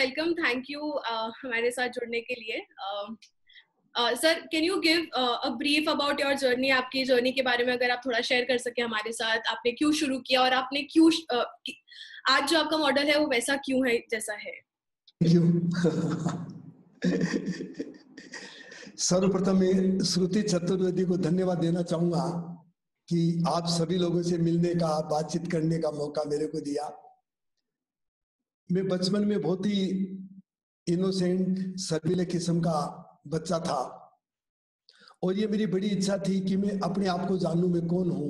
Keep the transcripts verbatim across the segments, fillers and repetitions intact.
Welcome, thank you हमारे साथ जुड़ने के लिए। Sir, can you give a brief about your journey? आपकी जर्नी के बारे में अगर आप थोड़ा शेयर कर सके हमारे साथ, आपने क्यों शुरू किया और आपने क्यों uh, आज जो आपका मॉडल है वो वैसा क्यों है जैसा है? सर्वप्रथम मैं श्रुति चतुर्वेदी को धन्यवाद देना चाहूंगा कि आप सभी लोगों से मिलने का, बातचीत करने का मौका मेरे को दिया। मैं बचपन में बहुत ही इनोसेंट, सर्विले किस्म का बच्चा था और ये मेरी बड़ी इच्छा थी कि मैं अपने आप को जानूं मैं कौन हूं।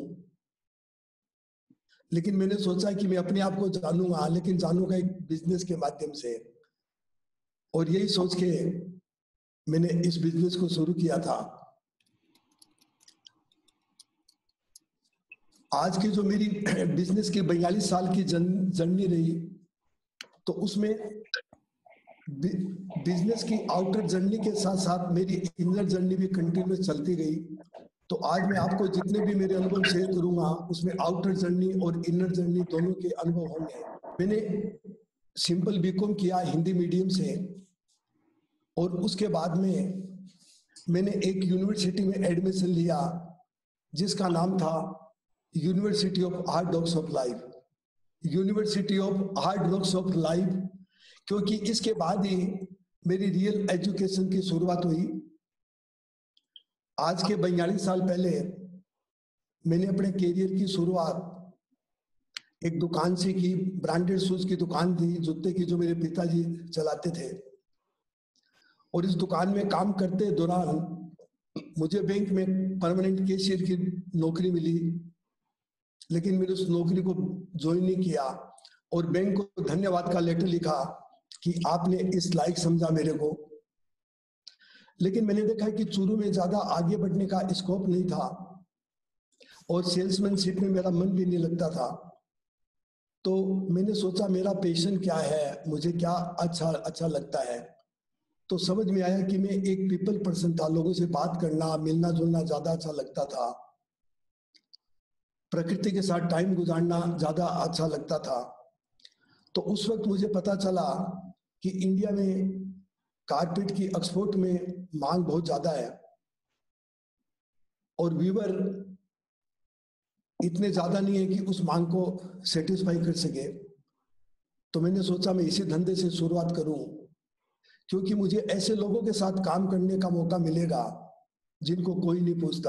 लेकिन मैंने सोचा कि मैं अपने आप को जानूंगा, लेकिन जानूंगा एक बिजनेस के माध्यम से, और यही सोच के मैंने इस बिजनेस को शुरू किया था। आज की जो मेरी बिजनेस की बयालीस साल की जर्नी रही, तो उसमें बिजनेस की आउटर जर्नी के साथ साथ मेरी इनर जर्नी भी कंटिन्यूस चलती गई। तो आज मैं आपको जितने भी मेरे अनुभव शेयर करूंगा उसमें आउटर जर्नी और इनर जर्नी दोनों के अनुभव होंगे। मैंने सिंपल बीकॉम किया हिंदी मीडियम से, और उसके बाद में मैंने एक यूनिवर्सिटी में एडमिशन लिया जिसका नाम था university of hard knocks of life. University of hard knocks of life क्योंकि इसके बाद ही मेरी रियल एजुकेशन की शुरुआत हुई। आज के बयालीस साल पहले मैंने अपने करियर की शुरुआत एक दुकान से की। ब्रांडेड शूज की दुकान थी, जूते की, जो मेरे पिताजी चलाते थे। और इस दुकान में काम करते दौरान मुझे बैंक में परमानेंट कैशियर की नौकरी मिली, लेकिन मैंने उस नौकरी को ज्वाइन नहीं किया और बैंक को धन्यवाद का लेटर लिखा कि आपने इस लायक समझा मेरे को। लेकिन मैंने देखा कि चूरू में ज्यादा आगे बढ़ने का स्कोप नहीं था और सेल्समैनशिप में मेरा मन भी नहीं लगता था। तो मैंने सोचा मेरा पैशन क्या है, मुझे क्या अच्छा अच्छा लगता है। तो समझ में आया कि मैं एक पीपल पर्सन था, लोगों से बात करना, मिलना जुलना ज्यादा अच्छा लगता था, प्रकृति के साथ टाइम गुजारना ज्यादा अच्छा लगता था। तो उस वक्त मुझे पता चला कि इंडिया में कारपेट की एक्सपोर्ट में मांग बहुत ज्यादा है और वीवर इतने ज्यादा नहीं है कि उस मांग को सेटिस्फाई कर सके। तो मैंने सोचा मैं इसी धंधे से शुरुआत करूं, क्योंकि मुझे ऐसे लोगों के साथ काम करने का मौका मिलेगा जिनको कोई नहीं पूछता।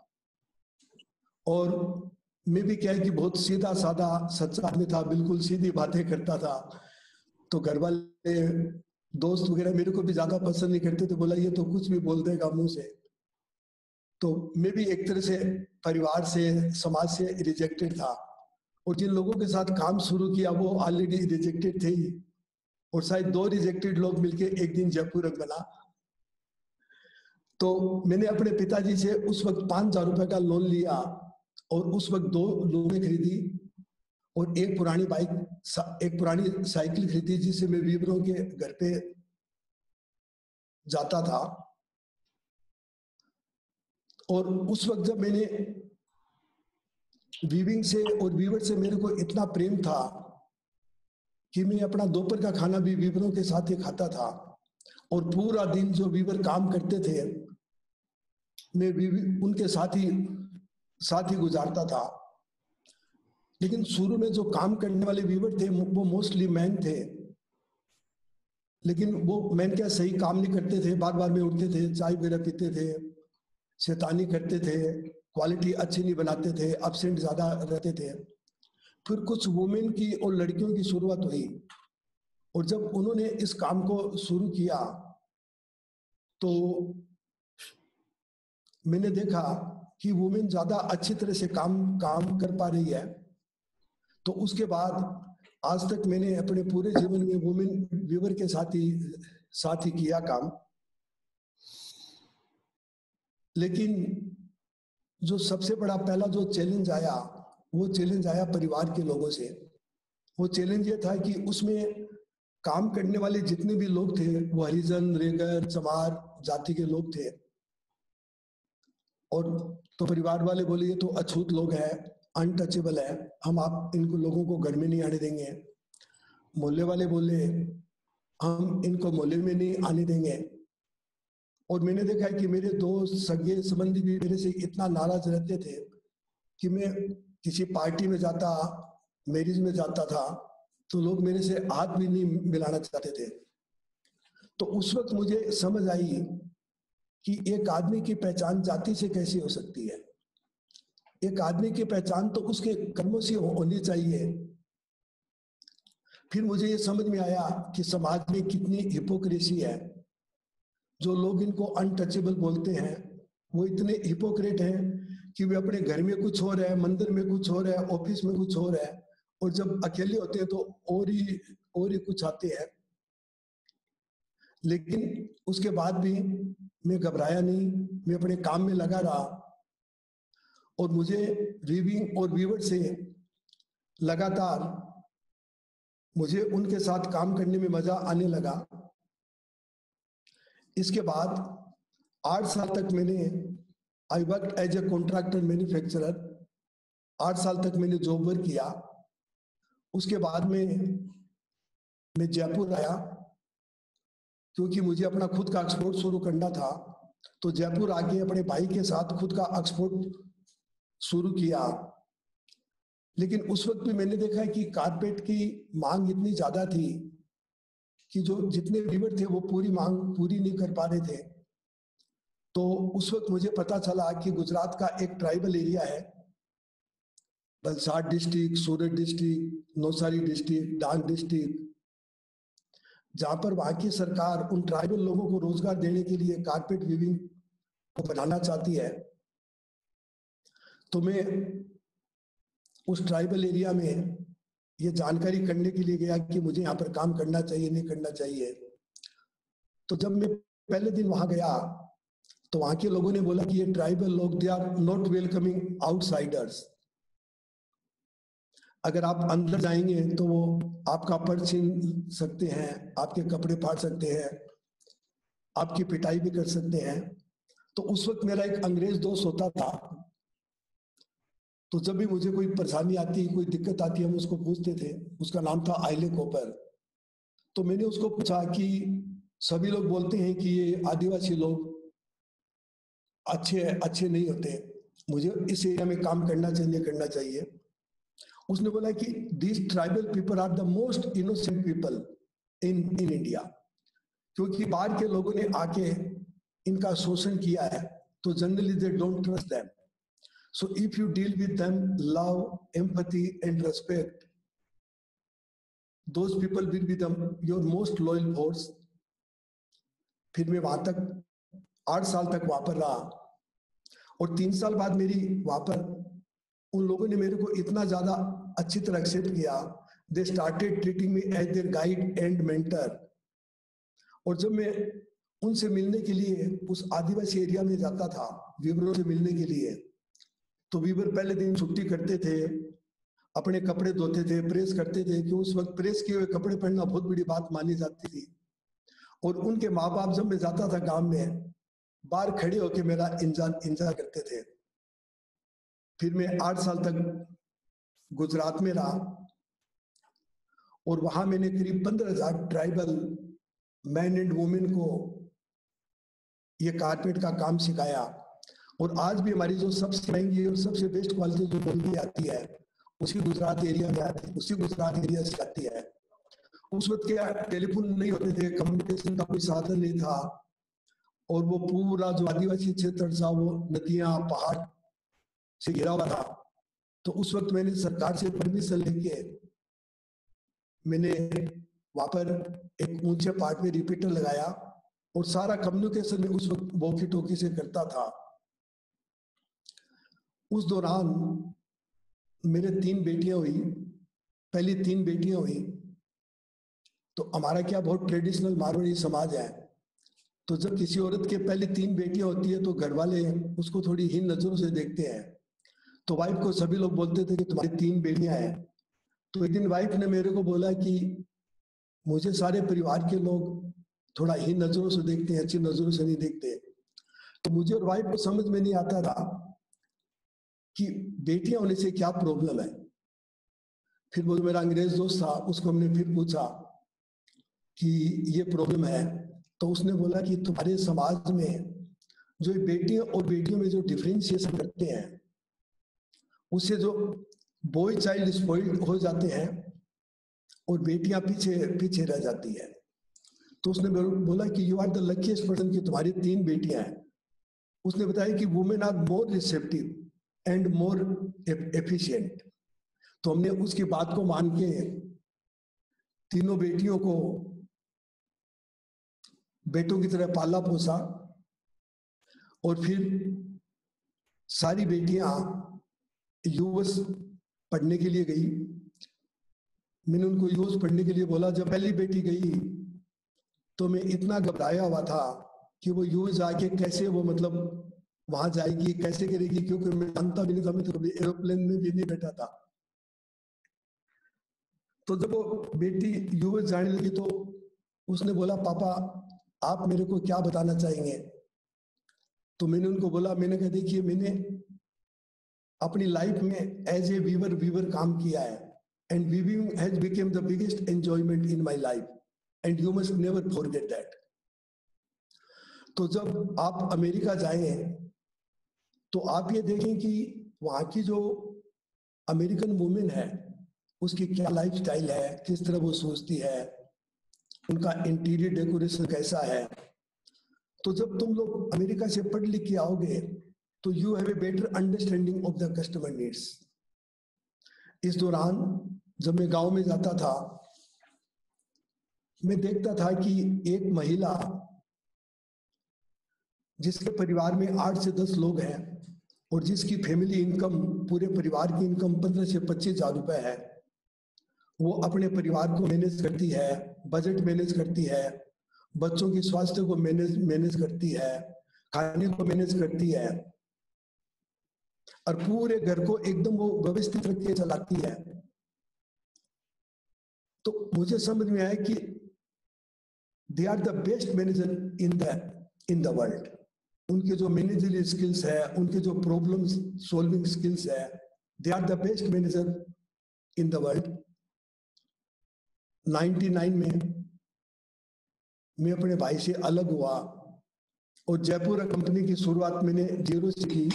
और मैं भी क्या है कि बहुत सीधा साधा सच्चा आदमी था, बिल्कुल सीधी बातें करता था। तो घर वाले, दोस्त वगैरह मेरे को भी ज्यादा पसंद नहीं करते थे, बोला ये तो कुछ भी बोल देगा मुंह से। तो मैं भी एक तरह से परिवार से, समाज से रिजेक्टेड था, और जिन लोगों के साथ काम शुरू किया वो ऑलरेडी रिजेक्टेड थे ही, और शायद दो रिजेक्टेड लोग मिलके एक दिन जयपुर बना। तो मैंने अपने पिताजी से उस वक्त पांच हजार रुपए का लोन लिया और उस वक्त दो लोने खरीदी और एक पुरानी बाइक, एक पुरानी साइकिल खरीदी जिससे मैं वीवरों के घर पे जाता था। और उस वक्त जब मैंने वीविंग से और वीवर से मेरे को इतना प्रेम था कि मैं अपना दोपहर का खाना भी वीवरों के साथ ही खाता था, और पूरा दिन जो वीवर काम करते थे मैं उनके साथ ही साथ ही गुजारता था। लेकिन शुरू में जो काम करने वाले वीवर थे वो मोस्टली मैन थे, लेकिन वो मैन क्या सही काम नहीं करते थे, बार बार में उठते थे, चाय वगैरह पीते थे, शैतानी करते थे, क्वालिटी अच्छी नहीं बनाते थे, एब्सेंट ज्यादा रहते थे। फिर कुछ वुमेन की और लड़कियों की शुरुआत हुई, और जब उन्होंने इस काम को शुरू किया तो मैंने देखा कि वुमेन ज्यादा अच्छी तरह से काम काम कर पा रही है। तो उसके बाद आज तक मैंने अपने पूरे जीवन में वुमेन वीवर के साथ ही साथ ही किया काम। लेकिन जो सबसे बड़ा पहला जो चैलेंज आया वो चैलेंज आया परिवार के लोगों से। वो चैलेंज ये था कि उसमें काम करने वाले जितने भी लोग थे वो हरिजन, रेगर, चमार जाति के लोग थे। और तो परिवार वाले बोले ये तो अछूत लोग हैं, अनटचेबल है, हम आप इनको लोगों को घर में नहीं आने देंगे। मोहल्ले वाले बोले हम इनको मोहल्ले में नहीं आने देंगे। और मैंने देखा है कि मेरे दोस्त सगे संबंधी भी मेरे से इतना नाराज रहते थे कि मैं किसी पार्टी में जाता, मैरिज में जाता था, तो लोग मेरे से हाथ भी नहीं मिलाना चाहते थे। तो उस वक्त मुझे समझ आई कि एक आदमी की पहचान जाति से कैसे हो सकती है। एक आदमी की पहचान तो उसके कर्मों से होनी चाहिए। फिर मुझे ये समझ में आया कि समाज में कितनी हिपोक्रेसी है। जो लोग इनको अनटचेबल बोलते हैं वो इतने हिपोक्रेट हैं कि वे अपने घर में कुछ हो रहा है, मंदिर में कुछ हो रहा है, ऑफिस में कुछ हो रहा है, और जब अकेले होते हैं तो और ही और ही कुछ आते हैं। लेकिन उसके बाद भी मैं घबराया नहीं, मैं अपने काम में लगा रहा। और मुझे वीविंग और वीवर से लगातार मुझे उनके साथ काम करने में मजा आने लगा। इसके बाद आठ साल तक मैंने I work as a contractor manufacturer, आठ साल तक मैंने जॉब वर्क किया। उसके बाद में मैं जयपुर आया क्योंकि मुझे अपना खुद का एक्सपोर्ट शुरू करना था। तो जयपुर आके अपने भाई के साथ खुद का एक्सपोर्ट शुरू किया। लेकिन उस वक्त भी मैंने देखा है कि कारपेट की मांग इतनी ज्यादा थी कि जो जितने वीवर थे वो पूरी मांग पूरी नहीं कर पा रहे थे। तो उस वक्त मुझे पता चला कि गुजरात का एक ट्राइबल एरिया है, Valsad district, Surat district, Navsari district, Dang district, जहां पर वहां की सरकार उन ट्राइबल लोगों को रोजगार देने के लिए कारपेट वीविंग को बनाना चाहती है। तो मैं उस ट्राइबल एरिया में ये जानकारी करने के लिए गया कि मुझे यहाँ पर काम करना चाहिए नहीं करना चाहिए। तो जब मैं पहले दिन वहां गया तो वहां के लोगों ने बोला कि ये ट्राइबल लोग they are not welcoming outsiders. अगर आप अंदर जाएंगे तो वो आपका पर्स छीन सकते हैं, आपके कपड़े फाड़ सकते हैं, आपकी पिटाई भी कर सकते हैं। तो उस वक्त मेरा एक अंग्रेज दोस्त होता था, तो जब भी मुझे कोई परेशानी आती, कोई दिक्कत आती, हम उसको पूछते थे। उसका नाम था आइले कोपर। तो मैंने उसको पूछा कि सभी लोग बोलते हैं कि ये आदिवासी लोग अच्छे अच्छे नहीं होते, मुझे इस एरिया में काम करना चाहिए करना चाहिए। उसने बोला कि this tribal people are the most innocent people in in India, क्योंकि बाहर के लोगों ने आके इनका शोषण किया है, तो generally they don't trust them. So if you deal with them love, empathy and respect, those people will be the your most loyal force. फिर मैं वहां तक आठ साल तक वहां पर रहा, और तीन साल बाद मेरी वहां पर उन लोगों ने मेरे को इतना ज्यादा अच्छी तरह एक्सेप्ट किया, they started treating me as their guide and mentor. और जब मैं उनसे मिलने के लिए उस आदिवासी एरिया में जाता था वीवरों से मिलने के लिए, तो वीवर पहले दिन छुट्टी करते थे, अपने कपड़े धोते थे, प्रेस करते थे, कि उस वक्त प्रेस किए हुए कपड़े पहनना बहुत बड़ी बात मानी जाती थी। और उनके माँ बाप जब मैं जाता था गांव में, बाहर खड़े होकर मेरा इंतजार इंतजार करते थे। फिर मैं आठ साल तक गुजरात में रहा, और वहां मैंने करीब पंद्रह हजार ट्राइबल मैन एंड वुमेन को ये कारपेट का काम सिखाया। और आज भी हमारी जो सबसे महंगी और सबसे बेस्ट क्वालिटी जो बल्ली आती है, उसी गुजरात एरिया में आती है, उसी गुजरात एरिया से आती है। उस वक्त क्या टेलीफोन नहीं होते थे, कम्युनिकेशन का कोई साधन नहीं था, और वो पूरा जो आदिवासी क्षेत्र था वो नदियां पहाड़ से घिरा हुआ था। तो उस वक्त मैंने सरकार से परमिशन लेके मैंने वहां पर एक ऊंचे पहाड़ पे रिपीटर लगाया, और सारा कम्युनिकेशन में उस वक्त वॉकी टॉकी से करता था। उस दौरान मेरे तीन बेटियां हुई, पहली तीन बेटियां हुई। तो हमारा क्या बहुत ट्रेडिशनल मारवाड़ी समाज है, तो जब किसी औरत के पहले तीन बेटियां होती है तो घर वाले उसको थोड़ी हीन नजरों से देखते हैं। तो वाइफ को सभी लोग बोलते थे कि तुम्हारी तीन बेटियां हैं। तो एक दिन वाइफ ने मेरे को बोला कि मुझे सारे परिवार के लोग थोड़ा हीन नजरों से देखते हैं, अच्छी नजरों से नहीं देखते। तो मुझे और वाइफ को समझ में नहीं आता था कि बेटियां होने से क्या प्रॉब्लम है। फिर वो जो मेरा अंग्रेज दोस्त था उसको हमने फिर पूछा, कि ये प्रॉब्लम है, तो उसने बोला कि तुम्हारे समाज में जो बेटियां और बेटियों में जो डिफरेंशिएशन करते हैं, उससे जो बॉय चाइल्ड स्पॉइल्ड हो जाते हैं और बेटियां पीछे पीछे रह जाती है। तो उसने बोला कि you are the luckiest person, कि तुम्हारी तीन बेटियां हैं। उसने बताया कि women are more receptive and more efficient. तो हमने उसकी बात को मान के तीनों बेटियों को बेटों की तरह पाला पोसा, और फिर सारी बेटियां यूएस पढ़ने के लिए गई। मैंने उनको यूएस पढ़ने के लिए बोला। जब पहली बेटी गई तो मैं इतना घबराया हुआ था कि वो यूएस आके कैसे वो मतलब वहां जाएगी, कैसे करेगी, क्योंकि मैं जानता भी नहीं था, मैं तो कभी एरोप्लेन में भी नहीं बैठा था। तो जब वो बेटी यूएस जाने लगी तो उसने बोला, पापा आप मेरे को क्या बताना चाहेंगे? तो मैंने उनको बोला, मैंने कहा देखिए, मैंने अपनी लाइफ में एज ए वीवर वीवर काम किया है, and weaving has become the biggest enjoyment in my life, and you must never forget that. तो जब आप अमेरिका जाएं तो आप ये देखें कि वहां की जो अमेरिकन वुमेन है उसकी क्या लाइफस्टाइल है, किस तरह वो सोचती है, उनका इंटीरियर डेकोरेशन कैसा है। तो जब तुम लोग अमेरिका से पढ़ लिख के आओगे तो you have a better understanding of the customer needs. इस दौरान जब मैं गांव में जाता था, मैं देखता था कि एक महिला जिसके परिवार में आठ से दस लोग हैं और जिसकी फैमिली इनकम, पूरे परिवार की इनकम पंद्रह से पच्चीस हजार रुपए है, वो अपने परिवार को मैनेज करती है, बजट मैनेज करती है, बच्चों की स्वास्थ्य को मैनेज मैनेज करती है, खाने को मैनेज करती है, और पूरे घर को एकदम वो व्यवस्थित रख के चलाती है। तो मुझे समझ में आया कि they are the best manager in the in the world. उनके जो मैनेजरियल स्किल्स है, उनके जो प्रॉब्लम सॉल्विंग स्किल्स है, they are the best manager in the world. निन्यानवे में मैं अपने भाई से अलग हुआ और जयपुर कंपनी की शुरुआत मैंने जीरो से की।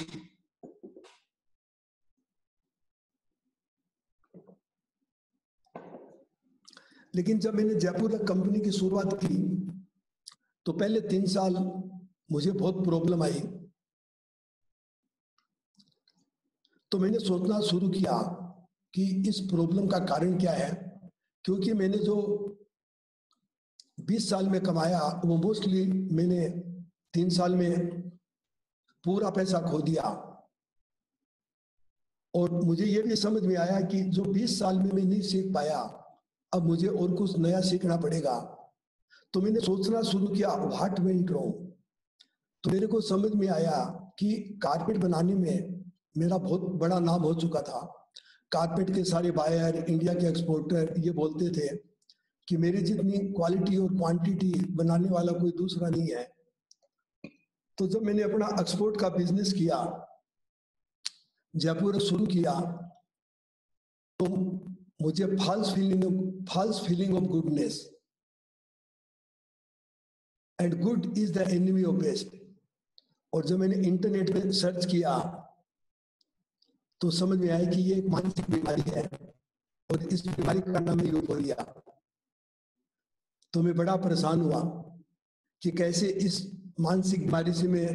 लेकिन जब मैंने जयपुर कंपनी की शुरुआत की तो पहले तीन साल मुझे बहुत प्रॉब्लम आई। तो मैंने सोचना शुरू किया कि इस प्रॉब्लम का कारण क्या है, क्योंकि मैंने जो बीस साल में कमाया वो मोस्टली मैंने तीन साल में पूरा पैसा खो दिया। और मुझे ये भी समझ में आया कि जो बीस साल में मैं नहीं सीख पाया, अब मुझे और कुछ नया सीखना पड़ेगा। तो मैंने सोचना शुरू किया, व्हाट वेंट रॉन्ग। तो मेरे को समझ में आया कि कारपेट बनाने में मेरा बहुत बड़ा नाम हो चुका था। कारपेट के सारे बायर, इंडिया के एक्सपोर्टर ये बोलते थे कि मेरी जितनी क्वालिटी और क्वांटिटी बनाने वाला कोई दूसरा नहीं है। तो जब मैंने अपना एक्सपोर्ट का बिजनेस किया, जयपुर शुरू किया, तो मुझे false feeling false feeling of goodness, and good is the enemy of best. और जब मैंने इंटरनेट पे सर्च किया तो समझ में आया कि ये एक मानसिक बीमारी है और इस बीमारी का नाम है यूफोरिया। तो मैं बड़ा परेशान हुआ कि कैसे इस मानसिक बीमारी से मैं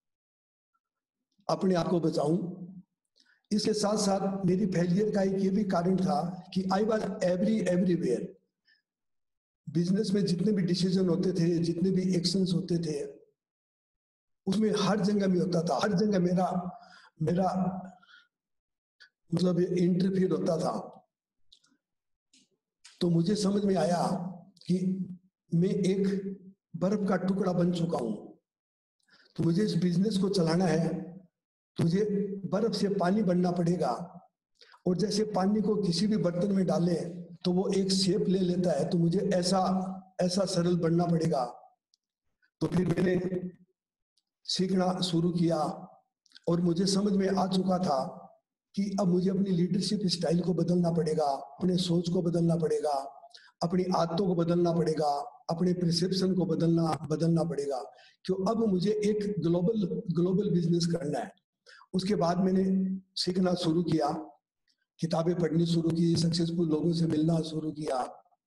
अपने आप को बचाऊं। इसके साथ साथ मेरी फेलियर का एक ये भी कारण था कि I was every everywhere. Business में जितने भी डिसीजन होते थे, जितने भी एक्शंस होते थे, उसमें हर जगह में होता था, हर जगह मेरा मेरा मतलब इंटरफियर होता था। तो मुझे समझ में आया कि मैं एक बर्फ का टुकड़ा बन चुका हूं। तो मुझे इस बिजनेस को चलाना है तो मुझे बर्फ से पानी बनना पड़ेगा। और जैसे पानी को किसी भी बर्तन में डाले तो वो एक शेप ले लेता है, तो मुझे ऐसा ऐसा सरल बनना पड़ेगा। तो फिर मैंने सीखना शुरू किया और मुझे समझ में आ चुका था कि अब मुझे अपनी लीडरशिप स्टाइल को बदलना पड़ेगा, अपने सोच को बदलना पड़ेगा, अपनी आदतों को बदलना पड़ेगा, अपने परसेप्शन को बदलना बदलना पड़ेगा कि अब मुझे एक ग्लोबल ग्लोबल बिजनेस करना है। उसके बाद मैंने सीखना शुरू किया, किताबें पढ़नी शुरू की, सक्सेसफुल लोगों से मिलना शुरू किया।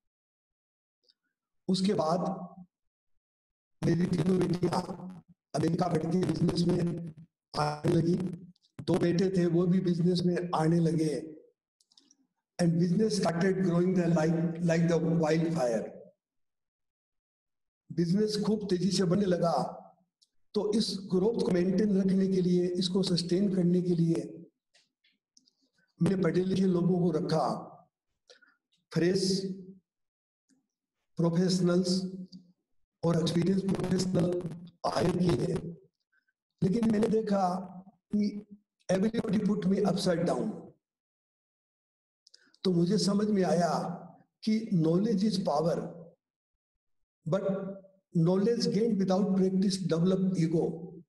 उसके बाद मेरी तीनों बेटियां अमेरिका बढ़ के बिजनेस में आने लगी, दो बेटे थे वो भी बिजनेस में आने लगे। And business started growing like like the wild fire. Business खूब तेजी से बढ़ने लगा। तो इस ग्रोथ को मेंटेन रखने के लिए, इसको सस्टेन करने के लिए मैंने पढ़े लिखे लोगों को रखा, फ्रेश प्रोफेशनल्स और एक्सपीरियंस प्रोफेशनल हायर किए। लेकिन मैंने देखा कि everybody put me upside down. तो मुझे समझ में आया कि knowledge is power, but knowledge gain without practice develop ego.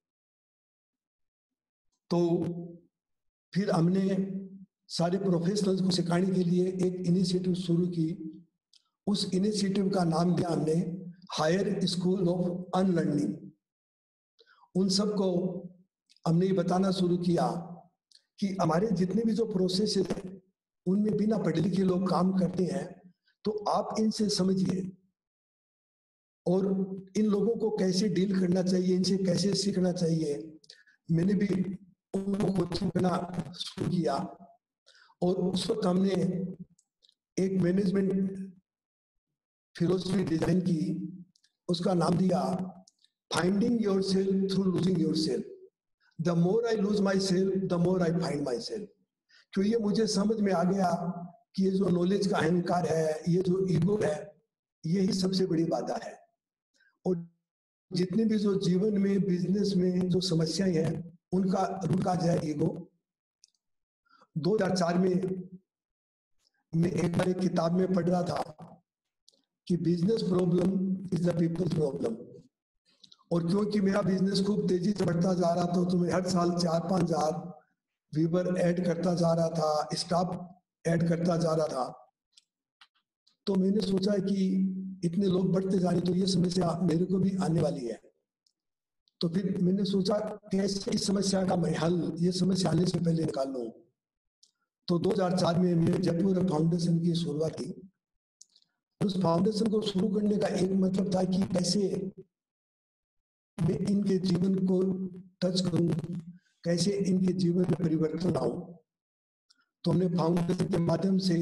तो फिर हमने सारे प्रोफेशनल्स को सिखाने के लिए एक इनिशिएटिव शुरू की। उस इनिशिएटिव का नाम दिया हमने हायर स्कूल ऑफ अनलर्निंग। उन सबको हमने ये बताना शुरू किया कि हमारे जितने भी जो प्रोसेस है उनमें बिना पढ़े लिखे लोग काम करते हैं, तो आप इनसे समझिए और इन लोगों को कैसे डील करना चाहिए, इनसे कैसे सीखना चाहिए। मैंने भी उनको कोचिंग करना शुरू किया और उस वक्त हमने एक मैनेजमेंट फिलोसफी डिजाइन की, उसका नाम दिया finding yourself through losing yourself. The more I lose myself the more I find myself. क्यों ये मुझे समझ में आ गया कि ये जो नॉलेज का अहंकार है, ये जो ईगो है, यही सबसे बड़ी बाधा है। और जितने भी जो जीवन में, बिजनेस में जो समस्याएं हैं, उनका रूट काज है ईगो। दो हजार चार में मैं एक बार एक किताब में पढ़ रहा था कि business problem is the people's problem. और क्योंकि मेरा बिजनेस खूब तेजी से बढ़ता जा रहा था, तो मैं हर साल चार पांच हजार व्यूवर ऐड करता जा रहा था, स्टाफ ऐड करता जा रहा था। तो मैंने सोचा कि इतने लोग बढ़ते जा रहे, तो ये समस्या मेरे को भी आने वाली है। तो फिर मैंने सोचा कैसे इस समस्या का मैं हल, ये समस्या आने से पहले निकाल लूं। तो दो हजार चार में मैंने जयपुर फाउंडेशन की शुरुआत की। उस फाउंडेशन को शुरू करने का एक मतलब था कि कैसे मैं इनके जीवन को टच करूं, कैसे इनके जीवन में परिवर्तन लाऊं। तो हमने फाउंडेशन के माध्यम से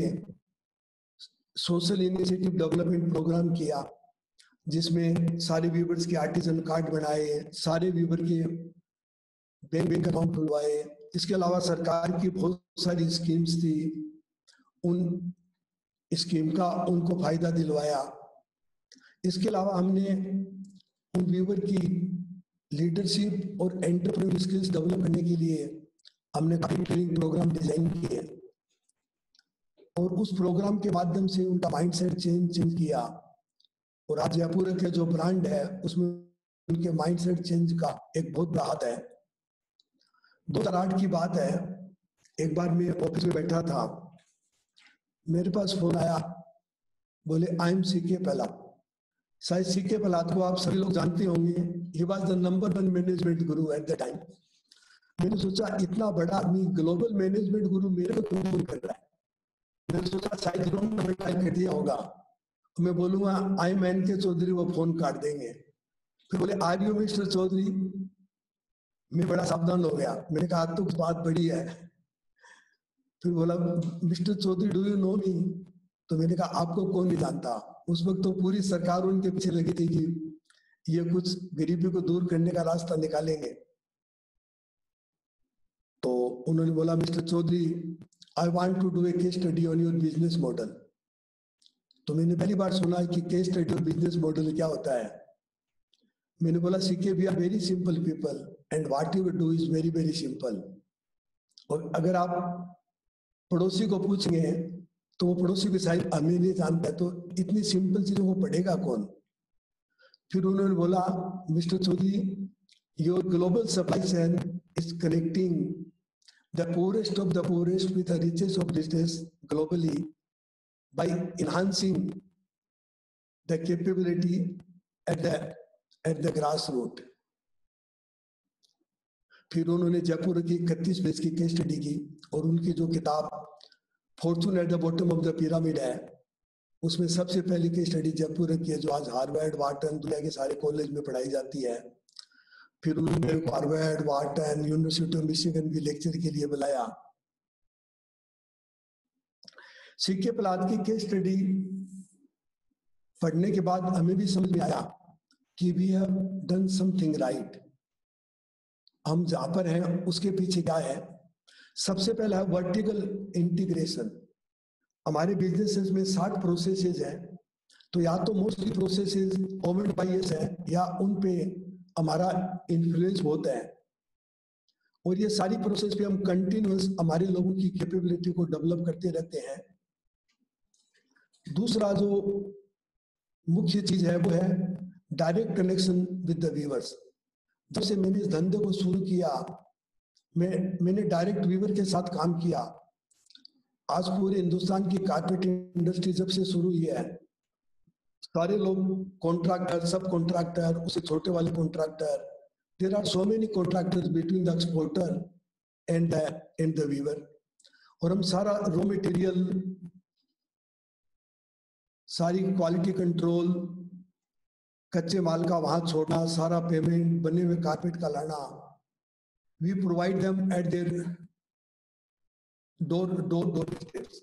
सोशल इनिशिएटिव डेवलपमेंट प्रोग्राम किया, जिसमें सारे व्यूवर्स के आर्टिजन कार्ड बनाए, सारे व्यूवर के बैंक बैंक अकाउंट खुलवाए। इसके अलावा सरकार की बहुत सारी स्कीम्स थी, उन स्कीम का उनको फायदा दिलवाया। इसके अलावा हमने उन व्यूवर की लीडरशिप और एंटरप्रेन्योर स्किल्स डेवलप करने के लिए हमने काफी ट्रेनिंग प्रोग्राम डिजाइन किए और उस प्रोग्राम के माध्यम से उनका माइंडसेट चेंज चेंज किया। और आज जयपुर के जो ब्रांड है उसमें उनके माइंडसेट चेंज का एक बहुत बड़ा हाथ है। दो हजार आठ की बात है, एक बार मैं ऑफिस में बैठा था, मेरे पास फोन आया, बोले आई एम सी के प्रहलाद। शायद सी के प्रहलाद को आप सभी लोग जानते होंगे, he was the number one management guru at the time. मैंने सोचा इतना बड़ा आदमी, ग्लोबल मैनेजमेंट गुरु मेरे को क्यों फोन कर रहा है। मैंने सोचा शायद रॉन्ग नंबर टाइप कर दिया होगा, मैं बोलूंगा आई एम एन के चौधरी, वो फोन काट देंगे। फिर बोले आर यू मिस्टर चौधरी। मैं बड़ा सावधान हो गया, मैंने कहा तो कुछ बात बड़ी है। फिर बोला mister Chaudhary do you know me. तो मैंने कहा आपको कौन नहीं जानता। उस वक्त तो पूरी सरकार उनके पीछे लगी थी कि ये कुछ गरीबी को दूर करने का रास्ता निकालेंगे। तो उन्होंने बोला mister Chaudhary I want to do a case study on your business model. तो मैंने पहली बार सुना कि case study on business model क्या होता है। मैंने बोला CK we are very simple people and what you do is very very simple. और अगर आप पड़ोसी को पूछेंगे तो वो पड़ोसी भी शायद हमें नहीं जानता है, तो इतनी सिंपल चीजों को पढ़ेगा कौन। फिर उन्होंने बोला mister Chaudhary your global supply chain is connecting the poorest of the poorest with the richest of richest globally by enhancing the capability at the at the grass root. फिर उन्होंने जयपुर की इकतीस पेज की केस स्टडी की और उनकी जो किताब fortune at the bottom of the pyramid है, उसमें सबसे पहली केस स्टडी जयपुर की है, जो आज हार्वर्ड, वार्टन, दुनिया के सारे कॉलेज में पढ़ाई जाती है। फिर उन्होंने Harvard, Wharton, university of Michigan की लेक्चर के लिए बुलाया। सीके प्रहलाद की केस स्टडी पढ़ने के बाद हमें भी समझ में आया कि we have done something right. हम जहां पर हैं उसके पीछे क्या है? सबसे पहला है वर्टिकल इंटीग्रेशन। हमारे बिजनेसेस में साठ प्रोसेसेस हैं, तो या तो मोस्टली प्रोसेसेस ओमेंट बाय अस है या उन पे हमारा इन्फ्लुएंस होता है, और ये सारी प्रोसेस पे हम कंटिन्यूअस हमारे लोगों की कैपेबिलिटी को डेवलप करते रहते हैं। दूसरा जो मुख्य चीज है वो है direct connection with the viewers. जब से मैंने इस धंधे को शुरू किया, मैं मैंने डायरेक्ट व्यूअर के साथ काम किया। आज पूरे हिंदुस्तान की कारपेट इंडस्ट्री जब से शुरू हुई है, सारे लोग कॉन्ट्रैक्टर, सब कॉन्ट्रैक्टर, उससे छोटे वाले contractor, there are so many contractors between the exporter and the and the viewer. और हम सारा रॉ मटेरियल, सारी क्वालिटी कंट्रोल, कच्चे माल का वहां छोड़ना, सारा पेमेंट, बने हुए कारपेट का लाना, we provide them at their door door door steps.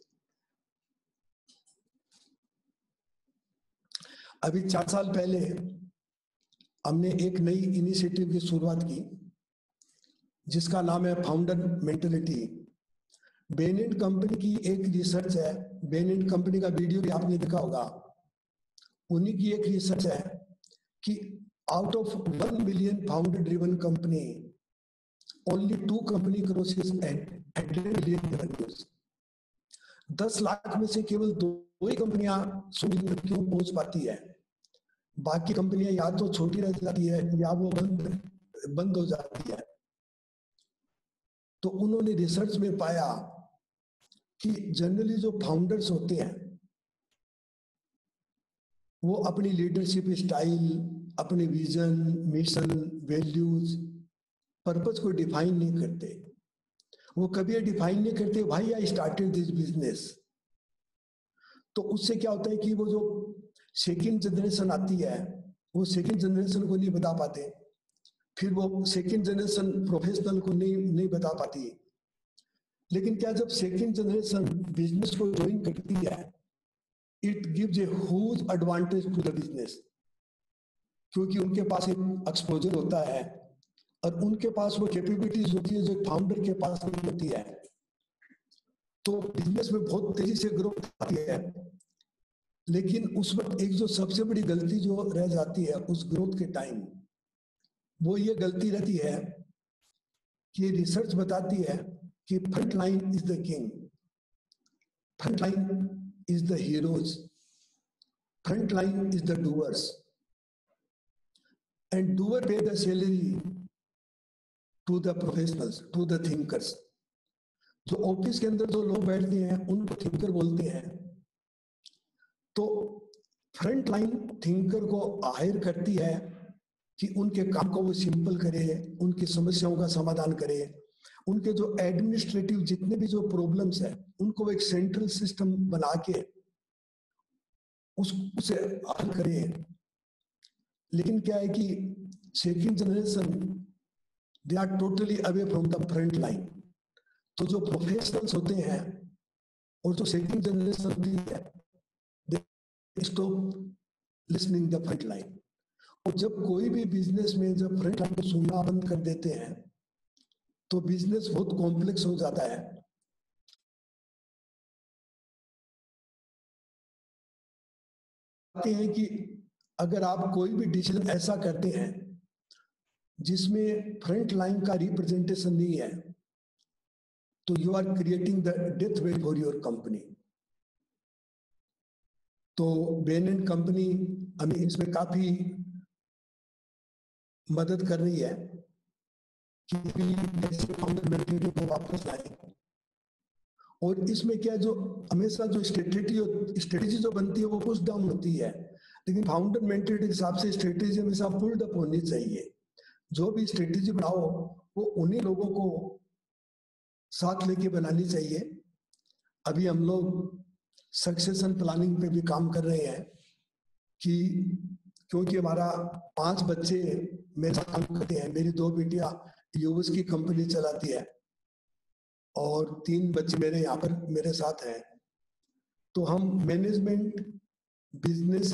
अभी चार साल पहले हमने एक नई इनिशिएटिव की शुरुआत की जिसका नाम है founder mentality. Bain and company की एक रिसर्च है, बेन एंड कंपनी का वीडियो भी आपने देखा होगा। उन्हीं की एक रिसर्च है कि out of one million founder driven company, only two company crosses hundred million revenues. दस लाख में से केवल दो ही कंपनियां सौ मिलियन क्यों पहुंच पाती है, बाकी कंपनियां या तो छोटी रह जाती है या वो बंद बंद हो जाती है। तो उन्होंने रिसर्च में पाया कि जनरली जो फाउंडर्स होते हैं वो अपनी लीडरशिप स्टाइल, अपने विजन, मिशन, वैल्यूज, पर्पस को डिफाइन नहीं करते। वो कभी डिफाइन नहीं करते भाई आई स्टार्टेड दिस बिजनेस। तो उससे क्या होता है कि वो जो सेकंड जनरेशन आती है वो सेकंड जनरेशन को नहीं बता पाते, फिर वो सेकंड जनरेशन प्रोफेशनल को नहीं नहीं बता पाती। लेकिन क्या जब सेकंड जनरेशन बिजनेस को ज्वाइन करती है, it gives a huge advantage to the business, क्योंकि उनके पास एक एक्सपोजर होता है और उनके पास वो कैपेबिलिटीज होती है जो फाउंडर के पास नहीं होती है। तो बिजनेस में बहुत तेजी से ग्रोथ आती है। लेकिन उस वक्त एक जो सबसे बड़ी गलती जो रह जाती है उस ग्रोथ के टाइम, वो ये गलती रहती है कि रिसर्च बताती है कि front line is the king, front line is the heroes, front line is the doers, and doer pay the salary to the professionals, to the thinkers. जो ऑफिस के अंदर जो लोग बैठते हैं उनको थिंकर बोलते हैं। तो फ्रंट लाइन थिंकर को हायर करती है कि उनके काम को वो सिंपल करे, उनकी समस्याओं का समाधान करे, उनके जो एडमिनिस्ट्रेटिव जितने भी जो प्रॉब्लम्स है उनको वो एक सेंट्रल सिस्टम बना के उसे हल करे। लेकिन क्या है कि second generation they are totally away from the front line. तो जो प्रोफेशनल्स होते हैं और जो सेकंड जनरेशन होती है, they stop listening the front line. और जब कोई भी बिजनेस में जब फ्रंट लाइन को सुनना बंद कर देते हैं तो बिजनेस बहुत कॉम्प्लेक्स हो जाता है। कहते हैं कि अगर आप कोई भी डिसीजन ऐसा करते हैं जिसमें फ्रंट लाइन का रिप्रेजेंटेशन नहीं है, तो you are creating the death bed for your company. तो बेन एंड कंपनी हमें इसमें काफी मदद कर रही है कि कैसे फाउंडर मेंटेलिटी को वापस लाएं। और इसमें क्या जो हमेशा जो स्ट्रेटेजी स्ट्रेटेजी जो बनती है वो पुश डाउन होती है। लेकिन फाउंडर मेंटेलिटी के हिसाब से स्ट्रेटेजी हमेशा पुल्ड अप होनी चाहिए। जो भी स्ट्रेटेजी बनाओ वो उन्हीं लोगों को साथ लेके बनानी चाहिए। अभी हम लोग सक्सेशन प्लानिंग पे भी काम कर रहे हैं कि क्योंकि हमारा पांच बच्चे मेरे साथ काम करते हैं, मेरी दो बेटियां यूएस की कंपनी चलाती है और तीन बच्चे मेरे यहाँ पर मेरे साथ हैं, तो हम मैनेजमेंट, बिजनेस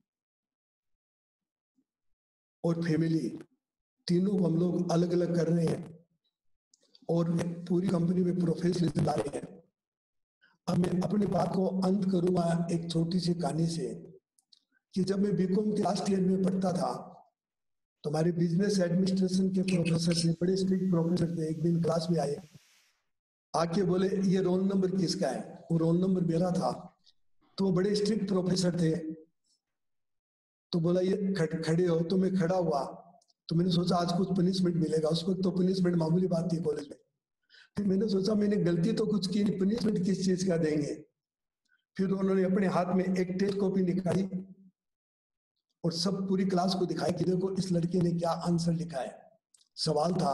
और फैमिली तीनों को हम लोग अलग अलग कर रहे हैं और पूरी कंपनी में प्रोफेशनलिज्म ला रहे हैं। अब मैं अपनी बात को अंत करूंगा एक छोटी सी कहानी से कि जब मैं बीकॉम के लास्ट ईयर में पढ़ता था तो हमारे बिजनेस एडमिनिस्ट्रेशन के प्रोफेसर से, बड़े स्ट्रिक्ट प्रोफेसर थे, एक दिन क्लास में आए, आके बोले ये रोल नंबर किसका है? वो रोल नंबर मेरा था। तो बड़े स्ट्रिक्ट प्रोफेसर थे, तो बोला ये खड़े हो। तो मैं खड़ा हुआ, तो मैंने सोचा आज कुछ पनिशमेंट मिलेगा। उस वक्त तो पनिशमेंट मामूली बात थी कॉलेज में। फिर मैंने सोचा मैंने गलती तो कुछ की नहीं, पनिशमेंट किस चीज का देंगे। फिर उन्होंने अपने हाथ में एक टेस्ट कॉपी निकाली और सब पूरी क्लास को दिखाई कि देखो इस लड़के ने क्या आंसर लिखा है। सवाल था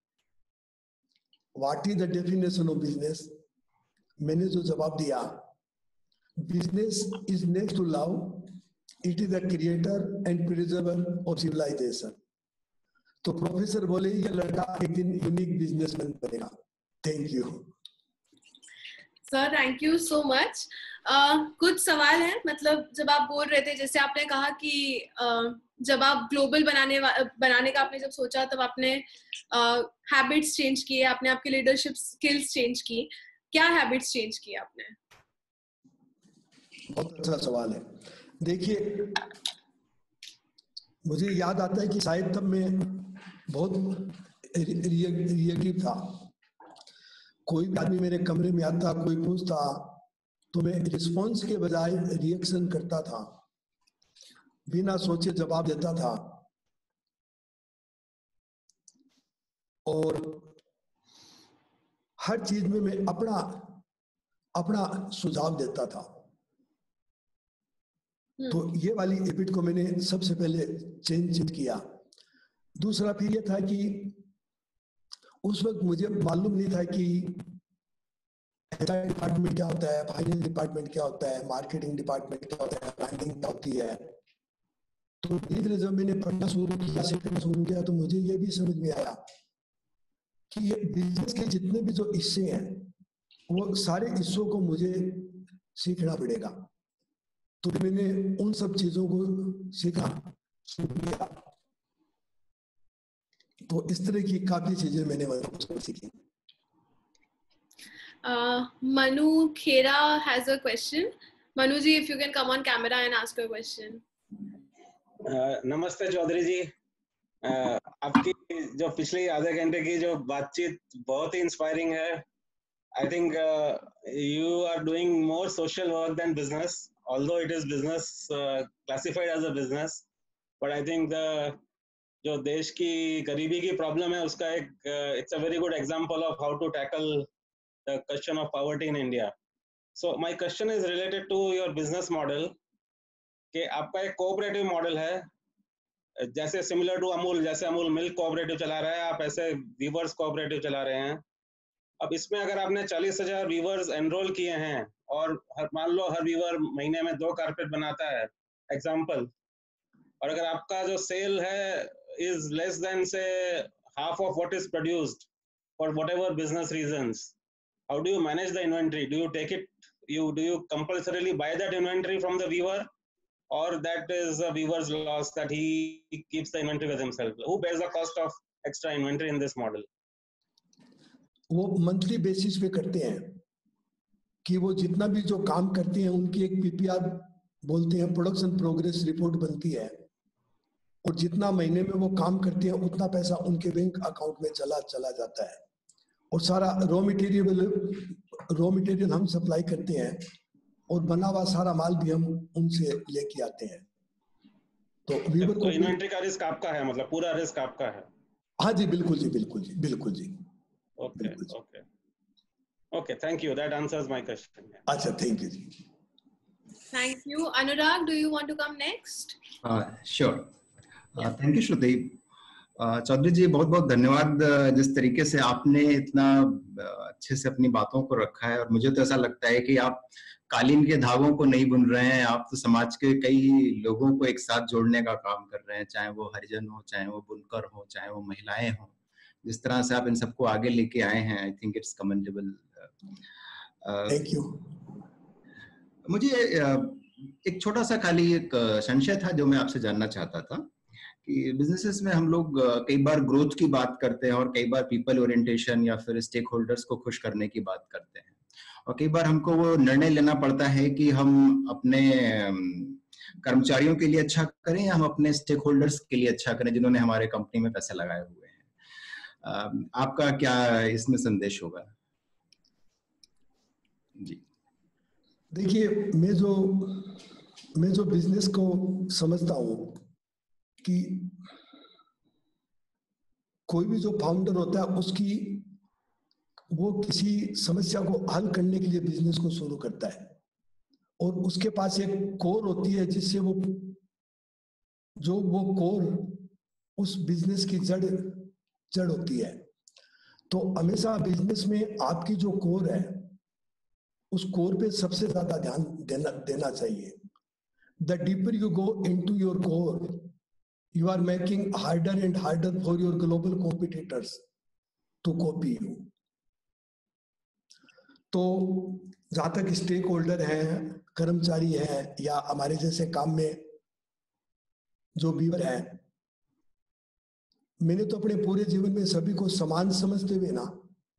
what is the definition of business. मैंने जो जवाब दिया, business is next to love, it is the creator and preserver of civilization. तो प्रोफेसर बोले ये लड़का एक दिन यूनिक बिजनेसमैन बनेगा। Thank you sir, thank you so much. कुछ सवाल है, मतलब जब आप बोल रहे थे, जैसे आपने कहा कि uh, जब आप ग्लोबल बनाने बनाने का आपने जब सोचा तब आपने हैबिट्स uh, चेंज किए, आपने आपकी लीडरशिप स्किल्स चेंज की। क्या हैबिट्स चेंज किए आपने? बहुत अच्छा सवाल है। देखिए मुझे याद आता है कि शायद तब मैं बहुत रिएक्टिव था। कोई भी आदमी मेरे कमरे में आता, कोई पूछता, तो मैं रिस्पॉन्स के बजाय रिएक्शन करता था, बिना सोचे जवाब देता था और हर चीज में मैं अपना अपना सुझाव देता था। तो ये वाली हैबिट को मैंने सबसे पहले चेंज किया। दूसरा फिर ये था कि उस वक्त मुझे मालूम नहीं था कि एचआर डिपार्टमेंट क्या होता है, फाइनेंस डिपार्टमेंट क्या होता है, मार्केटिंग डिपार्टमेंट क्या होता है, ब्रांडिंग क्या होती है। तो धीरे धीरे जब मैंने पढ़ना शुरू किया, सीखना शुरू किया, तो मुझे ये भी समझ में आया कि ये बिजनेस के जितने भी जो हिस्से हैं वो सारे हिस्सों को मुझे सीखना पड़ेगा। तो मैंने उन सब चीजों को सीखा शुरू किया। तो इस तरह की काफी चीजें मैंने उसको सीखी। Uh, Manu Khera has a question. Manu ji, if you can come on camera and ask your question. Uh, नमस्ते चौधरी जी। uh, आपकी जो पिछले आधे घंटे की जो बातचीत बहुत ही इंस्पायरिंग है। I think uh, you are doing more social work than business, although it is business uh, classified as a business. But I think the जो देश की गरीबी की प्रॉब्लम है उसका एक it's a very good example of how to tackle the question of poverty in India. So my question is related to your business model कि आपका एक कोऑपरेटिव मॉडल है, जैसे सिमिलर टू अमूल, जैसे अमूल मिल्क कोऑपरेटिव चला रहा है, आप ऐसे वीवर्स कोऑपरेटिव चला रहे हैं। अब इसमें अगर आपने चालीस हजार वीवर्स एनरोल किए हैं और हर मान लो हर वीवर महीने में दो कारपेट बनाता है एग्जाम्पल, और अगर आपका जो सेल है इज लेस देन से half of what is produced for whatever business reasons, how do you manage the inventory? Do you take it, you do you compulsorily buy that inventory from the weaver, or that is a weaver's loss that he keeps the inventory with himself? Who bears the cost of extra inventory in this model? वो monthly basis पे करते हैं कि वो जितना भी जो काम करते हैं उनकी एक पीपीआर बोलते हैं, प्रोडक्शन प्रोग्रेस रिपोर्ट बनती है, और जितना महीने में वो काम करते हैं उतना पैसा उनके बैंक अकाउंट में चला चला जाता है। और सारा रॉ मटेरियल रॉ मटेरियल हम सप्लाई करते हैं और बना हुआ सारा माल भी हम उनसे लेके आते हैं। तो वीवर तो को इन्वेंटरी का रिस्क आपका है, मतलब पूरा रिस्क आपका है? हाँ जी, बिल्कुल जी, बिल्कुल जी, बिल्कुल जी। Okay okay okay, thank you, that answers my question. अच्छा, थैंक यू जी। Thank you. Anurag, do you want to come next? Uh, sure. Uh, thank you, Shruti. uh, Chaudhary ji, बहुत बहुत धन्यवाद जिस तरीके से आपने इतना अच्छे से अपनी बातों को रखा है। और मुझे तो ऐसा लगता है कि आप कालीन के धागों को नहीं बुन रहे हैं, आप तो समाज के कई लोगों को एक साथ जोड़ने का काम कर रहे हैं, चाहे वो हरिजन हो, चाहे वो बुनकर हो, चाहे वो महिलाएं हो। जिस तरह से आप इन सबको आगे लेके आए हैं, I think it's commendable. Thank you. मुझे एक छोटा सा खाली एक संशय था जो मैं आपसे जानना चाहता था कि बिजनेसेस में हम लोग कई बार ग्रोथ की बात करते हैं और कई बार पीपल ओरिएंटेशन या फिर स्टेक होल्डर्स को खुश करने की बात करते हैं, और कई बार हमको वो निर्णय लेना पड़ता है कि हम अपने कर्मचारियों के लिए अच्छा करें या हम अपने स्टेक होल्डर्स के लिए अच्छा करें जिन्होंने हमारे कंपनी में पैसे लगाए हुए हैं। आपका क्या इसमें संदेश होगा? जी देखिए, मैं जो मैं जो बिजनेस को समझता हूँ कि कोई भी जो फाउंडर होता है उसकी वो किसी समस्या को हल करने के लिए बिजनेस को शुरू करता है, और उसके पास एक कोर होती है जिससे वो जो वो कोर उस बिजनेस की जड़ जड़ होती है। तो हमेशा बिजनेस में आपकी जो कोर है उस कोर पे सबसे ज्यादा ध्यान देना देना चाहिए। The deeper you go into your core, you are making harder and harder for your global competitors to copy you. तो जहां तक स्टेक होल्डर हैं, कर्मचारी हैं, या हमारे जैसे काम में जो व्यूअर है, मैंने तो अपने पूरे जीवन में सभी को समान समझते हुए ना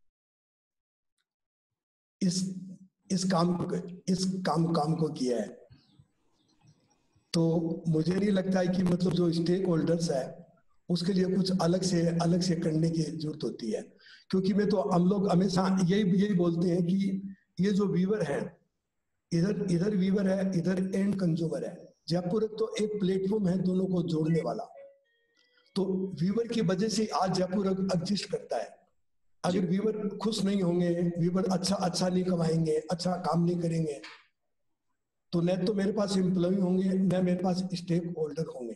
इस इस काम को इस काम काम को किया है। तो मुझे नहीं लगता है कि मतलब जो स्टेक होल्डर्स है उसके लिए कुछ अलग से अलग से करने की जरूरत होती है, क्योंकि मैं तो हम लोग हमेशा यही यही बोलते हैं कि ये जो व्यूअर है, इधर इधर व्यूअर है, इधर एंड कंज्यूमर है। जयपुर तो एक प्लेटफॉर्म है दोनों को जोड़ने वाला। तो व्यूअर की वजह से आज जयपुर एग्जिस्ट करता है। अगर व्यूअर खुश नहीं होंगे, व्यूअर अच्छा अच्छा नहीं कमाएंगे, अच्छा काम नहीं करेंगे, तो न तो मेरे पास एम्प्लॉय होंगे न मेरे पास स्टेक होल्डर होंगे।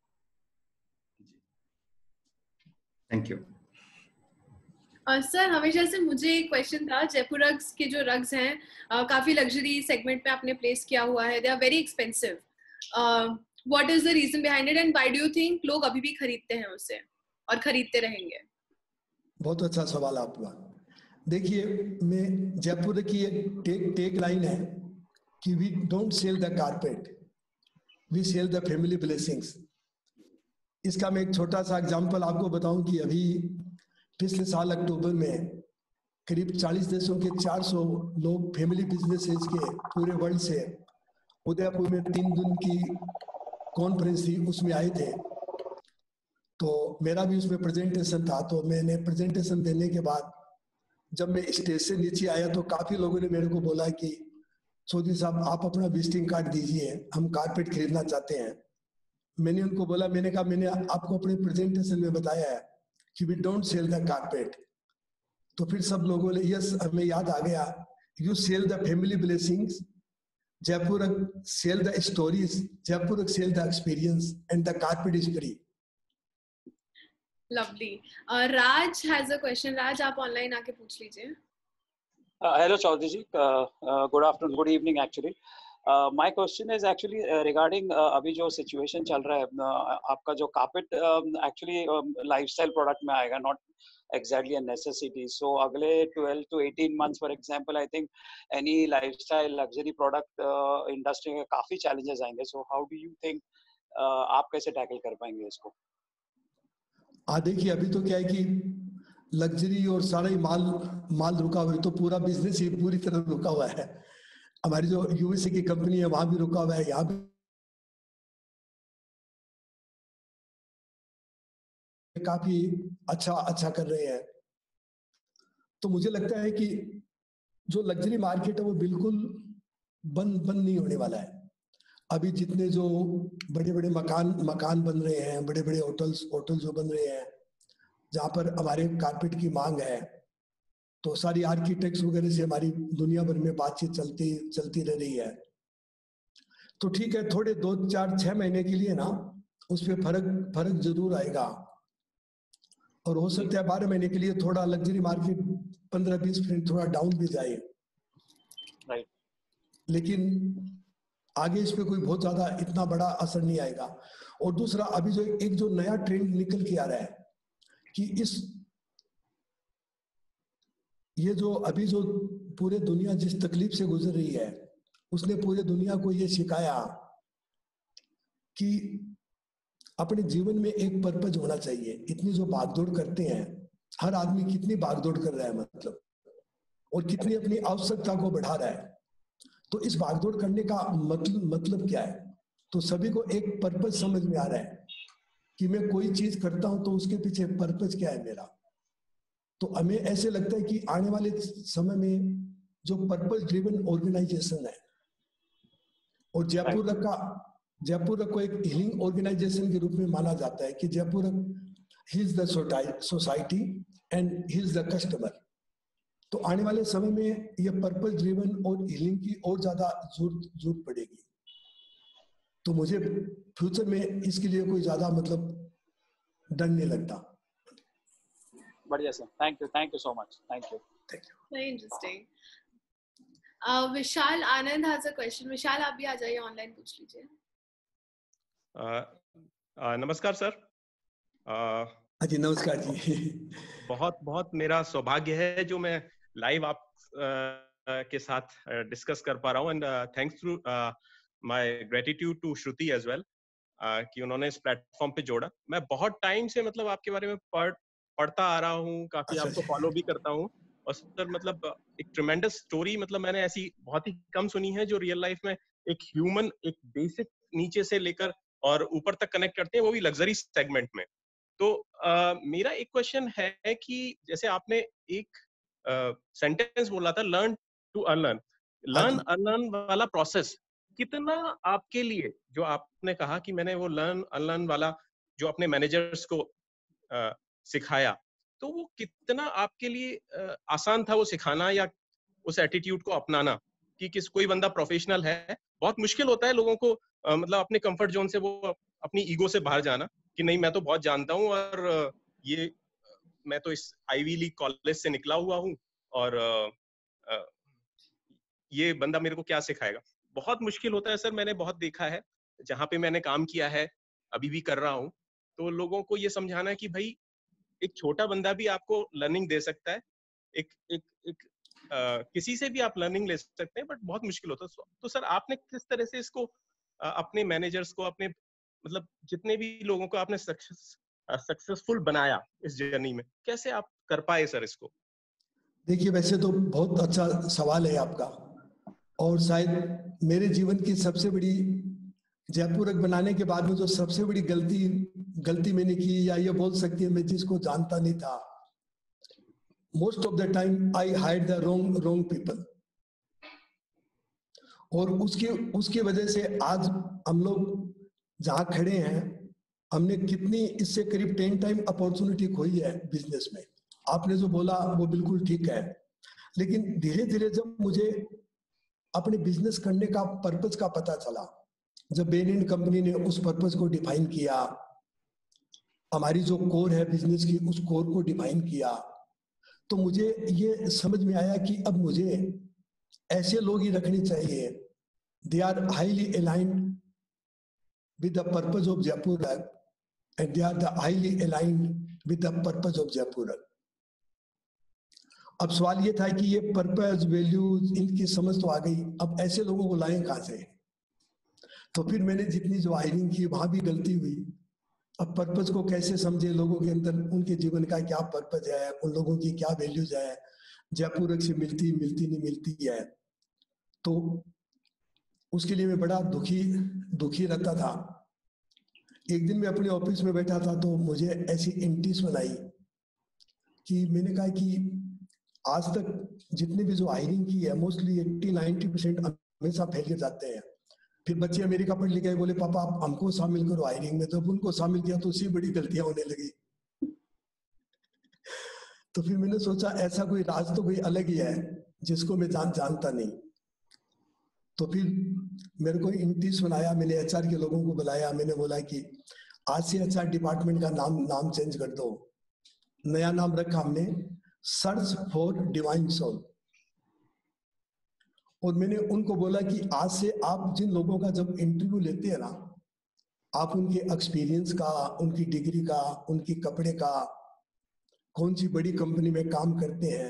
Thank you. सर, हमेशा से मुझे एक क्वेश्चन था, जयपुर रग्स के जो रग्स हैं uh, काफी लग्जरी सेगमेंट में आपने प्लेस किया हुआ है, they are very expensive. What is the reason behind it and why do you think लोग अभी भी खरीदते हैं उसे और खरीदते रहेंगे? बहुत अच्छा सवाल आपका। देखिए, मैं जयपुर की एक टेक टेक लाइन है कि we don't sell the carpet, we sell the family blessings. इसका मैं एक छोटा सा एग्जांपल आपको बताऊं कि अभी पिछले साल अक्टूबर में करीब चालीस देशों के चार सौ लोग फैमिली बिजनेसेस के पूरे वर्ल्ड से उदयपुर में तीन दिन की कॉन्फ्रेंस थी, उसमें आए थे। तो मेरा भी उसमें प्रेजेंटेशन था। तो मैंने प्रेजेंटेशन देने के बाद जब मैं स्टेज से नीचे आया तो काफी लोगों ने मेरे को बोला कि चौधरी साहब आप अपना विजिटिंग कार्ड दीजिए, हम कारपेट खरीदना चाहते हैं। मैंने उनको बोला, मैंने कहा मैंने आपको अपने प्रेजेंटेशन में बताया है कि we don't sell the carpet. तो फिर सब लोगों ने यस, हमें याद आ गया, you sell the family blessings, Jaipur sell the stories, Jaipur sell the experience and the carpet is free. Lovely. Uh, Raj has a question. Raj, आप ऑनलाइन आके पूछ लीजिए। Hello, Chaudhary ji. Uh, uh, good afternoon, good evening actually. Uh, my question is actually uh, regarding uh, अभी जो situation चल रहा है, uh, आपका जो carpet um, actually um, lifestyle product में आएगा, not exactly a necessity. So अगले twelve to eighteen months, for example, I think any lifestyle luxury product uh, industry में काफी challenges आएंगे. So how do you think uh, आप कैसे tackle कर पाएंगे इसको? हाँ, देखिए अभी तो क्या है कि लग्जरी और सारा ही माल माल रुका हुआ है, तो पूरा बिजनेस ही पूरी तरह रुका हुआ है। हमारी जो यूएसए की कंपनी है वहां भी रुका हुआ है, यहाँ भी काफी अच्छा अच्छा कर रहे हैं। तो मुझे लगता है कि जो लग्जरी मार्केट है वो बिल्कुल बंद बंद नहीं होने वाला है। अभी जितने जो बड़े बड़े मकान मकान बन रहे हैं, बड़े बड़े होटल्स होटल जो बन रहे हैं जहाँ पर हमारे कारपेट की मांग है, तो सारी आर्किटेक्ट्स वगैरह से हमारी दुनिया भर में बातचीत चलती चलती रह रही है। तो ठीक है, थोड़े दो चार छह महीने के लिए ना उस पर फर्क फर्क जरूर आएगा, और हो सकता है बारह महीने के लिए थोड़ा लग्जरी मार्केट पंद्रह बीस परसेंट थोड़ा डाउन भी जाए, राइट, लेकिन आगे इस पे कोई बहुत ज्यादा इतना बड़ा असर नहीं आएगा। और दूसरा, अभी जो एक जो नया ट्रेंड निकल के आ रहा है कि इस ये जो अभी जो पूरे दुनिया जिस तकलीफ से गुजर रही है, उसने पूरे दुनिया को ये सिखाया कि अपने जीवन में एक पर्पज होना चाहिए। इतनी जो भागदौड़ करते हैं, हर आदमी कितनी भागदौड़ कर रहा है मतलब, और कितनी अपनी आवश्यकता को बढ़ा रहा है। तो इस भागदौड़ करने का मतलब मतलब क्या है? तो सभी को एक पर्पज समझ में आ रहा है कि मैं कोई चीज करता हूं तो उसके पीछे पर्पज क्या है मेरा। तो हमें ऐसे लगता है कि आने वाले समय में जो पर्पज ड्रिवन ऑर्गेनाइजेशन है, और जयपुर का जयपुर को एक हीलिंग ऑर्गेनाइजेशन के रूप में माना जाता है कि Jaipur he is the society and he is the customer. तो आने वाले समय में ये पर्पस ड्रिवन और हीलिंग की और ज्यादा जरूरत जरूरत पड़ेगी। तो मुझे फ्यूचर में इसके लिए कोई ज्यादा मतलब डर नहीं लगता। बढ़िया sir, thank you, thank you so much, thank you, thank you. Very interesting. Uh, Vishal Anand has a question. Vishal आप भी आ जाइए, ऑनलाइन पूछ लीजिए। uh, uh, नमस्कार सर। uh, हाँ जी, नमस्कार जी। बहुत बहुत मेरा सौभाग्य है जो मैं लाइव आप uh, के साथ डिस्कस uh, कर पा रहा हूँ, and thanks to my gratitude to Shruti as well कि उन्होंने इस प्लेटफॉर्म पे जोड़ा। मैं बहुत टाइम से मतलब आपके बारे में पढ़ पढ़ता आ रहा हूँ, काफी अच्छा आपको जी। फॉलो भी करता हूँ, और सर मतलब एक ट्रेमेंडस स्टोरी मतलब मैंने ऐसी बहुत ही कम सुनी है जो रियल लाइफ में एक ह्यूमन एक बेसिक नीचे से लेकर और ऊपर तक कनेक्ट करते हैं, वो भी लग्जरी सेगमेंट में। तो uh, मेरा एक क्वेश्चन है कि जैसे आपने एक सेंटेंस uh, बोला था, learn to unlearn, learn unlearn वाला प्रोसेस कितना आपके लिए, जो आपने कहा कि मैंने वो लर्न अनलर्न वाला जो अपने मैनेजर्स को uh, सिखाया, तो वो कितना आपके लिए uh, आसान था वो सिखाना या उस एटीट्यूड को अपनाना? कि किस कोई बंदा प्रोफेशनल है, बहुत मुश्किल होता है लोगों को uh, मतलब अपने कंफर्ट जोन से वो अपनी ईगो से बाहर जाना कि नहीं मैं तो बहुत जानता हूँ, और uh, ये uh, मैं तो इस आईवी लीग कॉलेज से निकला हुआ हूँ, और uh, uh, ये बंदा मेरे को क्या सिखाएगा। बहुत मुश्किल होता है सर, मैंने बहुत देखा है जहाँ पे मैंने काम किया है, अभी भी कर रहा हूँ। तो लोगों को ये समझाना है कि भाई एक छोटा बंदा भी आपको लर्निंग दे सकता है, एक एक एक आ, किसी से भी आप लर्निंग ले सकते हैं, बट बहुत मुश्किल होता है। तो सर आपने किस तरह से इसको आ, अपने मैनेजर्स को, अपने मतलब जितने भी लोगों को आपने सक्सेस सक्सेसफुल बनाया इस जर्नी में, कैसे आप कर पाए सर इसको? देखिए, वैसे तो बहुत अच्छा सवाल है आपका, और शायद मेरे जीवन की सबसे बड़ी जयपुरक बनाने के बाद में जो सबसे बड़ी गलती गलती मैंने की, या ये बोल सकती है मैं जिसको जानता नहीं था, most of the time I hired the wrong wrong people, और उसकी उसकी वजह से आज हम लोग जहाँ खड़े हैं, हमने कितनी इससे करीब टेन टाइम अपॉर्चुनिटी खोई है बिजनेस में। आपने जो बोला वो बिल्कुल ठीक है, लेकिन धीरे धीरे जब मुझे अपने बिजनेस करने का पर्पस का पता चला, जब बेन एंड कंपनी ने उस पर्पस को डिफाइन किया, हमारी जो कोर है बिजनेस की उस कोर को डिफाइन किया, तो मुझे ये समझ में आया कि अब मुझे ऐसे लोग ही रखने चाहिए, they are highly aligned with the purpose of Jaipur, and they are the highly aligned with the purpose of Jaipur. अब सवाल ये था कि ये पर्पस वैल्यूज इनकी समझ तो आ गई, अब ऐसे लोगों को लाएं कहां से? तो फिर मैंने जितनी जो हायरिंग की वहां भी गलती हुई। अब पर्पस को कैसे समझे, लोगों के अंदर उनके जीवन का क्या पर्पस है, उन लोगों की क्या वैल्यूज है, जयपुर से मिलती मिलती नहीं मिलती है, तो उसके लिए मैं बड़ा दुखी दुखी रहता था। एक दिन मैं अपने ऑफिस में बैठा था तो मुझे ऐसी इंटिस बनाई कि मैंने कहा कि आज तक जितने भी जो हायरिंग की है मोस्टली एट्टी नाइन्टी परसेंट हमेशा फैल के जाते हैं। फिर बच्चे अमेरिका पढ़ लिखे बोले पापा आप हमको शामिल करो हायरिंग में, तो उनको शामिल किया तो उससे बड़ी गलतियां होने लगी। तो फिर मैंने सोचा ऐसा कोई राज तो कोई अलग ही है जिसको मैं जान जानता नहीं। तो फिर मेरे को इंटीस बनाया, मैंने एचआर के लोगों को बुलाया, मैंने बोला कि आज से एचआर डिपार्टमेंट का नाम नाम चेंज कर दो। नया नाम रखा हमने सर्च फॉर डिवाइन सोल। और मैंने उनको बोला कि आज से आप जिन लोगों का जब इंटरव्यू लेते हैं ना, आप उनके एक्सपीरियंस का, उनकी डिग्री का, उनकी कपड़े का, कौन सी बड़ी कंपनी में काम करते हैं,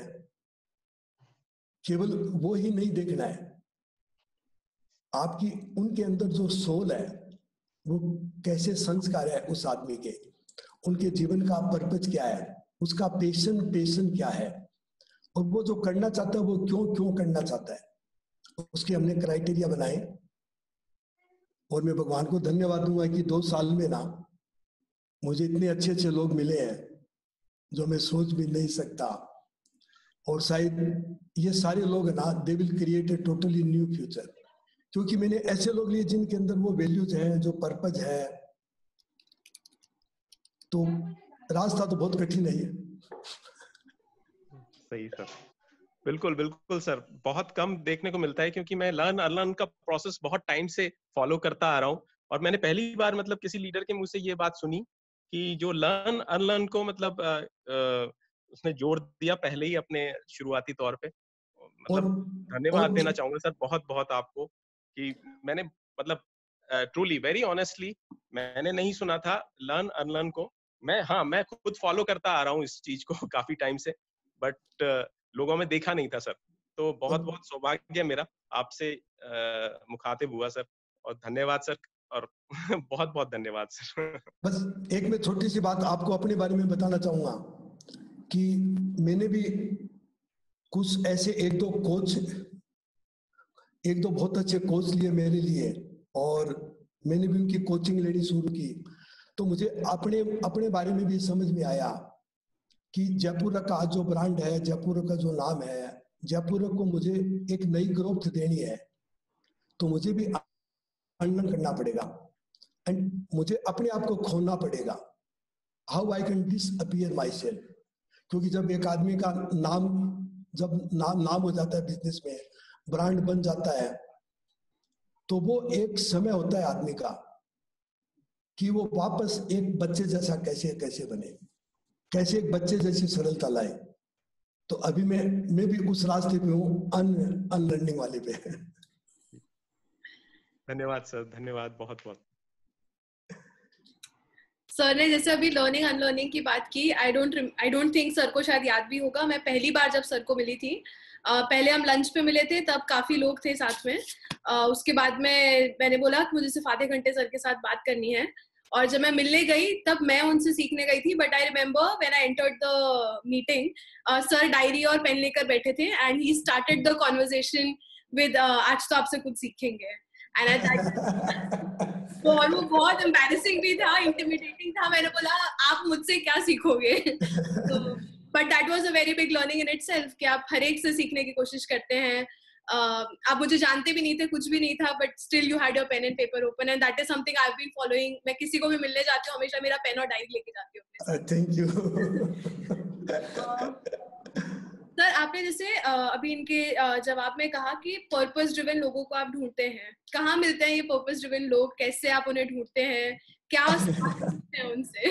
केवल वो ही नहीं देखना है, आपकी उनके अंदर जो सोल है, वो कैसे संस्कार है उस आदमी के, उनके जीवन का पर्पज क्या है, उसका पैशन पैशन क्या है, और वो जो करना चाहता है वो क्यों क्यों करना चाहता है, उसके हमने क्राइटेरिया बनाए। और मैं भगवान को धन्यवाद दूंगा कि दो साल में ना मुझे इतने अच्छे अच्छे लोग मिले हैं जो मैं सोच भी नहीं सकता। और शायद ये सारे लोग ना, they will create a totally new future, क्योंकि मैंने ऐसे लोग लिए जिनके अंदर वो वैल्यूज है, जो पर्पज है। तो रास्ता तो बहुत कठिन है ये। सही सर, बिल्कुल बिल्कुल सर, बहुत कम देखने को मिलता है, क्योंकि मैं लर्न अनलर्न का प्रोसेस बहुत टाइम से फॉलो करता आ रहा हूँ। और मैंने पहली बार मतलब किसी लीडर के मुंह से ये बात सुनी कि जो लर्न अनलर्न को मतलब आ, आ, उसने जोड़ दिया पहले ही अपने शुरुआती तौर पे। मतलब धन्यवाद देना चाहूंगा सर बहुत बहुत आपको, कि मैंने मतलब ट्रूली वेरी ऑनेस्टली मैंने नहीं सुना था लर्न अनलर्न को। मैं हाँ मैं खुद फॉलो करता आ रहा हूँ इस चीज को काफी टाइम से, बट लोगों में देखा नहीं था सर। तो बहुत बहुत सौभाग्य मेरा आपसे मुखातिब हुआ सर, और धन्यवाद सर, और बहुत बहुत धन्यवाद सर। बस एक मैं छोटी सी बात आपको अपने बारे में बताना चाहूंगा कि मैंने भी कुछ ऐसे एक दो कोच, एक दो बहुत अच्छे कोच लिए मेरे लिए, और मैंने भी उनकी कोचिंग लेनी शुरू की। तो मुझे अपने अपने बारे में भी समझ में आया कि जयपुर का जो ब्रांड है, जयपुर का जो नाम है, जयपुर को मुझे एक नई ग्रोथ देनी है, तो मुझे भी अनलर्न करना पड़ेगा एंड मुझे अपने आप को खोना पड़ेगा। How I can disappear myself, क्योंकि जब एक आदमी का नाम जब नाम नाम हो जाता है बिजनेस में, ब्रांड बन जाता है, तो वो एक समय होता है आदमी का कि वो वापस एक बच्चे जैसा कैसे कैसे बने, कैसे एक बच्चे जैसी सरलता लाए। तो अभी मैं मैं भी उस रास्ते पे हूँ, अन अनलर्निंग वाले पे। धन्यवाद सर, धन्यवाद बहुत बहुत। सर ने जैसे अभी लर्निंग अनलर्निंग की बात की, I don't I don't think sir को शायद याद भी होगा, मैं पहली बार जब सर को मिली थी, uh, पहले हम लंच पे मिले थे, तब काफी लोग थे साथ में। uh, उसके बाद में मैंने बोला कि मुझे सिर्फ आधे घंटे सर के साथ बात करनी है, और जब मैं मिलने गई तब मैं उनसे सीखने गई थी। But I remember when I entered the meeting, sir diary और पेन लेकर बैठे थे and he started the conversation with आज तो आपसे कुछ सीखेंगे। एंड आई और वो बहुत एम्बैरेसिंग भी था, इंटिमिडेटिंग था। मैंने बोला आप मुझसे क्या सीखोगे? तो but that was a very big learning in itself कि आप हर एक से सीखने की कोशिश करते हैं। uh, आप मुझे जानते भी नहीं थे, कुछ भी नहीं था, but still you had your pen and paper open, and that is something I have been following. मैं किसी को भी मिलने जाती हूँ हमेशा मेरा पेन और डायरी लेके जाती हूँ। Thank you. सर आपने जैसे अभी इनके जवाब में कहा कि पर्पस ड्रिवन लोगों को आप ढूंढते हैं, कहाँ मिलते हैं ये पर्पस ड्रिवन लोग, कैसे आप उन्हें ढूंढते हैं, क्या सीखते हैं उनसे?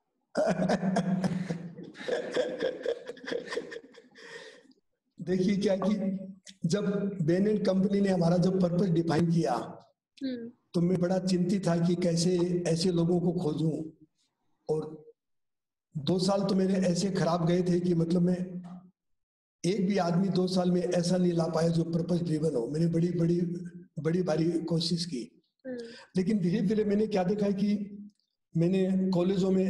देखिए क्या कि जब बेन एंड कंपनी ने हमारा जब पर्पस डिफाइन किया, तो मैं बड़ा चिंतित था कि कैसे ऐसे लोगों को खोजूं। और दो साल तो मेरे ऐसे खराब गए थे कि मतलब मैं एक भी आदमी दो साल में ऐसा नहीं ला पाया जो पर्पस ड्रिवन हो। मैंने बड़ी बड़ी बड़ी भारी कोशिश की, लेकिन धीरे धीरे मैंने क्या देखा है कि मैंने कॉलेजों में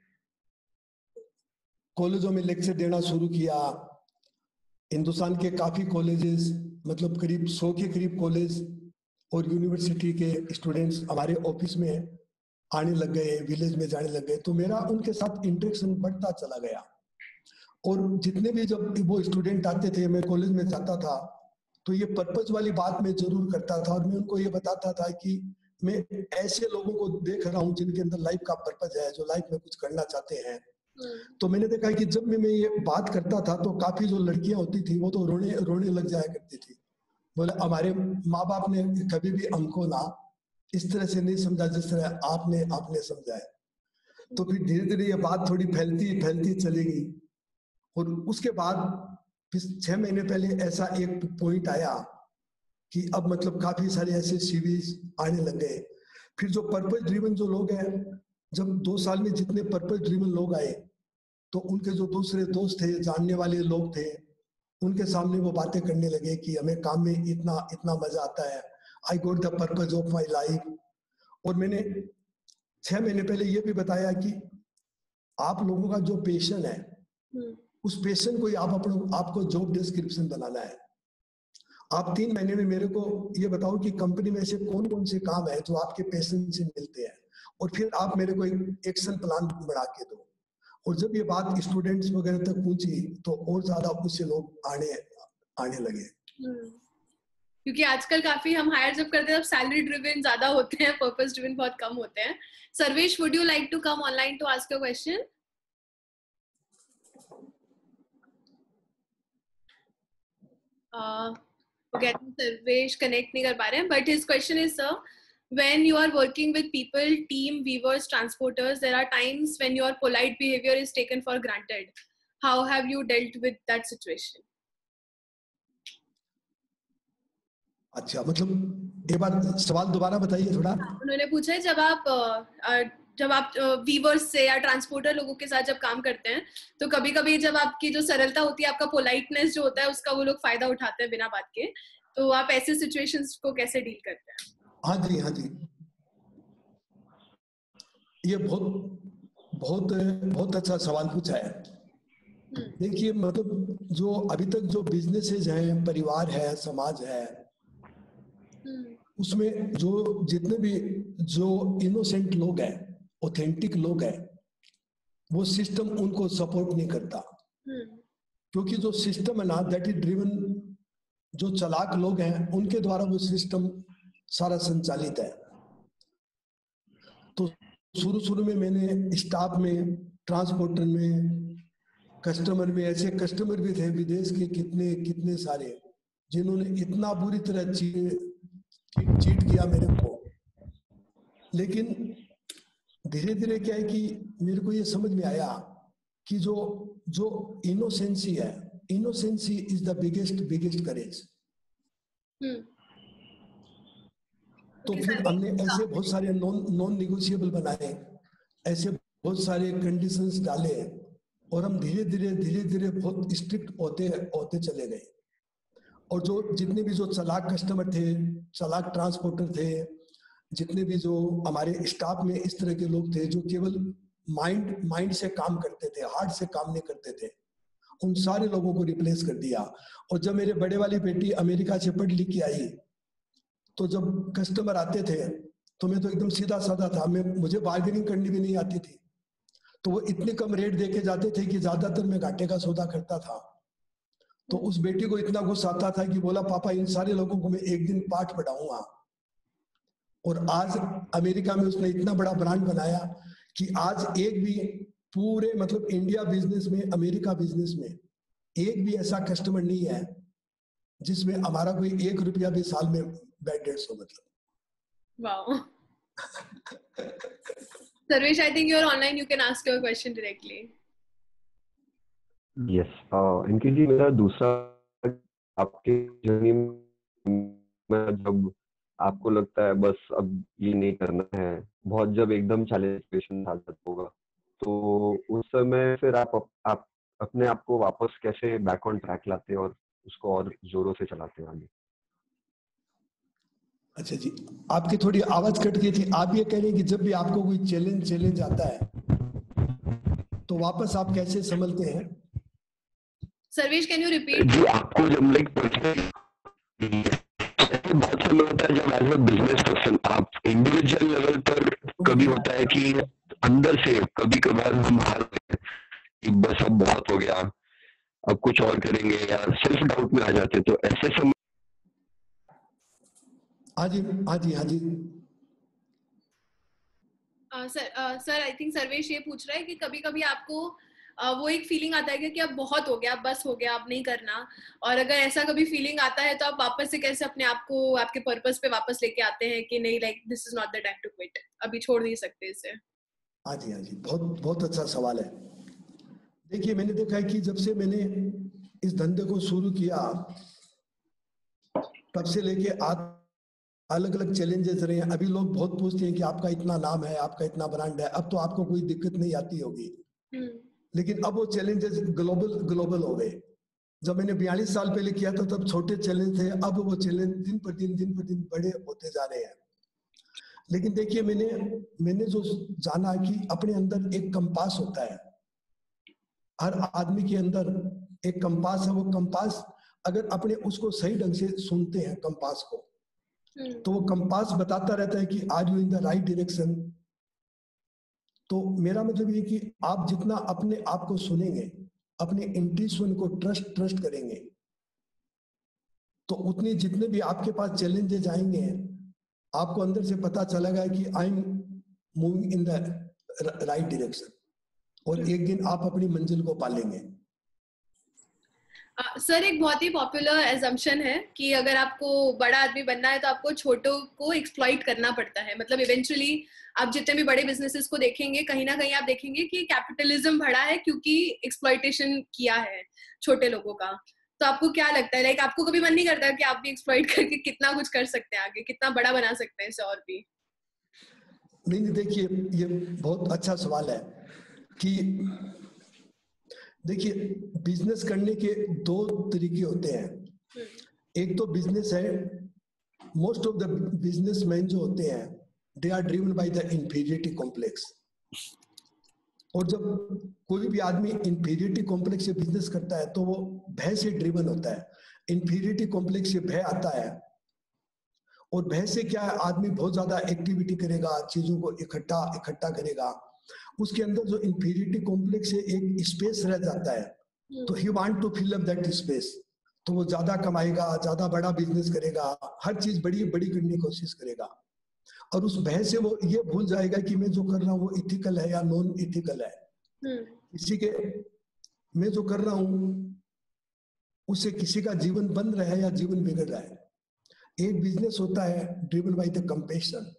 कॉलेजों में लेक्चर देना शुरू किया। हिंदुस्तान के काफी कॉलेजेस, मतलब करीब सौ के करीब कॉलेज और यूनिवर्सिटी के स्टूडेंट्स हमारे ऑफिस में आने लग गए, विलेज में जाने लग गए। तो मेरा उनके साथ इंटरेक्शन बढ़ता चला गया। और जितने भी जब वो स्टूडेंट आते थे, मैं कॉलेज में जाता था, तो ये पर्पस वाली बात मैं जरूर करता था। और मैं उनको ये बताता था कि मैं ऐसे लोगों को देख रहा हूँ जिनके अंदर लाइफ का पर्पस है, जो लाइफ में कुछ करना चाहते हैं। तो मैंने देखा कि जब मैं ये बात करता था तो काफी जो लड़कियां होती थी वो तो रोने रोने लग जाया करती थी। बोले हमारे माँ बाप ने कभी भी हमको ना इस तरह से नहीं समझा जिस तरह आपने आपने समझा है। तो फिर धीरे धीरे ये बात थोड़ी फैलती फैलती चली गई और उसके बाद फिर छह महीने पहले ऐसा एक पॉइंट आया कि अब मतलब काफी सारे ऐसे सीरीज आने लग गए। फिर जो पर्पस ड्रिवन जो लोग हैं, जब दो साल में जितने पर्पस ड्रिवन लोग आए तो उनके जो दूसरे दोस्त थे, जानने वाले लोग थे, उनके सामने वो बातें करने लगे कि हमें काम में इतना इतना मजा आता है, I got the purpose of my life. और मैंने छह महीने पहले ये भी बताया कि आप लोगों का जो पैशन है उस पैशन को ही आप अपना आपको जॉब डिस्क्रिप्शन बनाना है। आप तीन महीने में मेरे को ये बताओ कि कंपनी में ऐसे कौन कौन से काम है जो आपके पैशन से मिलते हैं, और फिर आप मेरे को एक एक्शन प्लान बना के दो। और जब ये बात स्टूडेंट्स वगैरह तक पहुंची तो और ज्यादा उससे लोग आने आने लगे। क्योंकि आजकल काफी हम हायर जब करते हैं तब सैलरी ड्रिवन ज्यादा होते हैं, पर्पस ड्रिवन बहुत कम होते हैं। Sarvesh, would you like to come online to ask a question? Okay, Sarvesh connect नहीं कर पा रहे हैं, but his question is sir, when you are working with people, team, weavers, transporters, there are times when your polite behavior is taken for granted. How have you dealt with that situation? अच्छा, मतलब एक बार सवाल दोबारा बताइए थोड़ा। उन्होंने पूछा है जब आप जब आप वीवर्स से या ट्रांसपोर्टर लोगों के साथ जब काम करते हैं तो कभी कभी जब आपकी जो सरलता होती है, आपका पोलाइटनेस जो होता है, उसका वो लोग फायदा उठाते हैं बिना बात के, तो आप ऐसे सिचुएशंस को कैसे डील करते हैं? हाँ जी, हाँ जी, ये बहुत बहुत बहुत अच्छा सवाल पूछा है। देखिए, मतलब जो अभी तक जो बिजनेसेस हैं, परिवार है, समाज है, उसमें जो जितने भी जो इनोसेंट लोग हैं, ऑथेंटिक लोग हैं, वो सिस्टम उनको सपोर्ट नहीं करता। क्योंकि जो सिस्टम है ना, दैट इज ड्रिवन, जो चालाक लोग हैं उनके द्वारा वो सिस्टम सारा संचालित है। तो शुरू शुरू में मैंने स्टाफ में, ट्रांसपोर्टर में, कस्टमर में, ऐसे कस्टमर भी थे विदेश के कितने कितने सारे, जिन्होंने इतना बुरी तरह चीट चीट किया मेरे को। लेकिन धीरे धीरे क्या है कि मेरे को ये समझ में आया कि जो जो इनोसेंसी है, innocency is the biggest biggest courage. तो फिर हमने ऐसे बहुत सारे नॉन नॉन निगोशिएबल बनाए, ऐसे बहुत सारे कंडीशंस डाले, और हम धीरे धीरे धीरे धीरे बहुत स्ट्रिक्ट होते होते चले गए। और जो जितने भी जो चालाक कस्टमर थे, चालाक ट्रांसपोर्टर थे, जितने भी जो हमारे स्टाफ में इस तरह के लोग थे जो केवल माइंड माइंड से काम करते थे, हार्ट से काम नहीं करते थे, उन सारे लोगों को रिप्लेस कर दिया। और जब मेरे बड़े वाली बेटी अमेरिका से पढ़ लिख के आई, तो जब कस्टमर आते थे तो मैं तो एकदम सीधा साधा था, मैं मुझे बार्गेनिंग करनी भी नहीं आती थी। तो वो इतने कम रेट देके जाते थे कि ज्यादातर मैं घाटे का सौदा करता था। तो उस बेटी को इतना गुस्सा आता था कि बोला, पापा इन सारे लोगों को मैं एक दिन पाठ पढ़ाऊंगा। और आज अमेरिका में उसने इतना बड़ा ब्रांड बनाया कि आज एक भी पूरे मतलब इंडिया बिजनेस में, अमेरिका बिजनेस में एक भी ऐसा कस्टमर नहीं है जिसमें हमारा कोई एक रुपया भी साल में बैड डेट्स हो। मतलब wow. Sarvesh, I think you're online, you can ask your question directly. Yes, uh, इनके जी मेरा दूसरा, आपके जर्नी में जब आपको लगता है बस अब ये नहीं करना है, बहुत जब एकदम चैलेंज सिचुएशन आ जाता होगा, तो उस समय फिर आप आप अपने आप को वापस कैसे बैक ऑन ट्रैक लाते हैं और उसको और जोरों से चलाते हैं आगे? अच्छा जी, आपकी थोड़ी आवाज कट गई थी। आप ये कह रहे हैं कि जब भी आपको कोई चैलेंज चैलेंज आता है तो वापस आप कैसे संभलते हैं? Sarvesh, can you repeat? जी, आपको जब लाइक बहुत समय होता है जब एज अ बिजनेस पर्सन आप इंडिविजुअल लेवल पर कभी होता है कि अंदर से कभी कभार हम हार गए कि बस अब बहुत हो गया, अब कुछ और करेंगे, या सेल्फ डाउट में आ जाते, तो ऐसे समय। हाँ जी, हाँ जी, हाँ जी। Sir sir I think Sarvesh ये पूछ रहा है कि कभी कभी आपको वो एक फीलिंग आता है कि अब बहुत हो गया, बस हो गया, अब नहीं करना। और अगर ऐसा कभी फीलिंग आता है तो आप वापस से कैसे अपने आप को आपके पर्पस पे वापस लेके आते हैं कि नहीं, like this is not the time to quit, अभी छोड़ नहीं सकते इसे? हाँ जी, हाँ जी, बहुत बहुत अच्छा सवाल है। देखिए, मैंने देखा है कि जब से मैंने इस धंधे को शुरू किया तब से लेके आज अलग अलग चैलेंजेस रहे हैं। अभी लोग बहुत पूछते हैं कि आपका इतना नाम है, आपका इतना ब्रांड है, अब तो आपको कोई दिक्कत नहीं आती होगी, लेकिन अब वो चैलेंजेस ग्लोबल ग्लोबल हो गए। जब मैंने बयालीस साल पहले किया था तब छोटे चैलेंज थे, अब वो चैलेंज दिन पर दिन दिन पर दिन बड़े होते जा रहे हैं। लेकिन देखिए, मैंने मैंने जो जाना कि अपने अंदर एक कंपास होता है, हर आदमी के अंदर एक कंपास है। वो कंपास अगर अपने उसको सही ढंग से सुनते हैं कंपास को, तो वो कंपास बताता रहता है कि are you in the right direction. तो मेरा मतलब ये कि आप जितना अपने आप को सुनेंगे, अपने इंट्यूशन को ट्रस्ट ट्रस्ट करेंगे, तो उतनी जितने भी आपके पास चैलेंजेस आएंगे, आपको अंदर से पता चलेगा कि I am moving in the right direction, और एक दिन आप अपनी मंजिल को पालेंगे। सर uh, एक बहुत ही पॉपुलर एजम्पशन है कि अगर आपको बड़ा आदमी बनना है तो आपको छोटों को एक्सप्लॉइट करना पड़ता है। मतलब इवेंचुअली आप जितने भी बड़े बिजनेसेस को देखेंगे, कहीं ना कहीं आप देखेंगे कि कैपिटलिज्म बढ़ा है क्योंकि एक्सप्लॉइटेशन किया है छोटे लोगों का। तो आपको क्या लगता है, लाइक आपको कभी मन नहीं करता कि आप भी एक्सप्लॉइट करके कितना कुछ कर सकते हैं, आगे कितना बड़ा बना सकते हैं इसे और भी? नहीं नहीं, देखिए, ये बहुत अच्छा सवाल है कि देखिए, बिजनेस करने के दो तरीके होते हैं। एक तो बिजनेस है, मोस्ट ऑफ द बिजनेसमैन जो होते हैं they are driven by the inferiority complex. और जब कोई भी आदमी इंफीरियरिटी कॉम्प्लेक्स से बिजनेस करता है तो वो भय से ड्रिवन होता है। इंफीरियरिटी कॉम्प्लेक्स से भय आता है, और भय से क्या है, आदमी बहुत ज्यादा एक्टिविटी करेगा, चीजों को इकट्ठा इकट्ठा करेगा। उसके अंदर जो इंफीरियरिटी कॉम्प्लेक्स से एक स्पेस रह जाता है, तो he want to fill up that space. तो वो ज्यादा कमाएगा, ज्यादा बड़ा बिजनेस करेगा, हर चीज बड़ी बड़ी करने की कोशिश करेगा, और उस भय से वो ये भूल जाएगा कि मैं जो कर रहा हूँ वो इथिकल है या नॉन इथिकल है। किसी के मैं जो कर रहा हूँ उससे किसी का जीवन बन रहा है या जीवन बिगड़ रहा है। एक बिजनेस होता है ड्रिवन बाय द कंपैशन।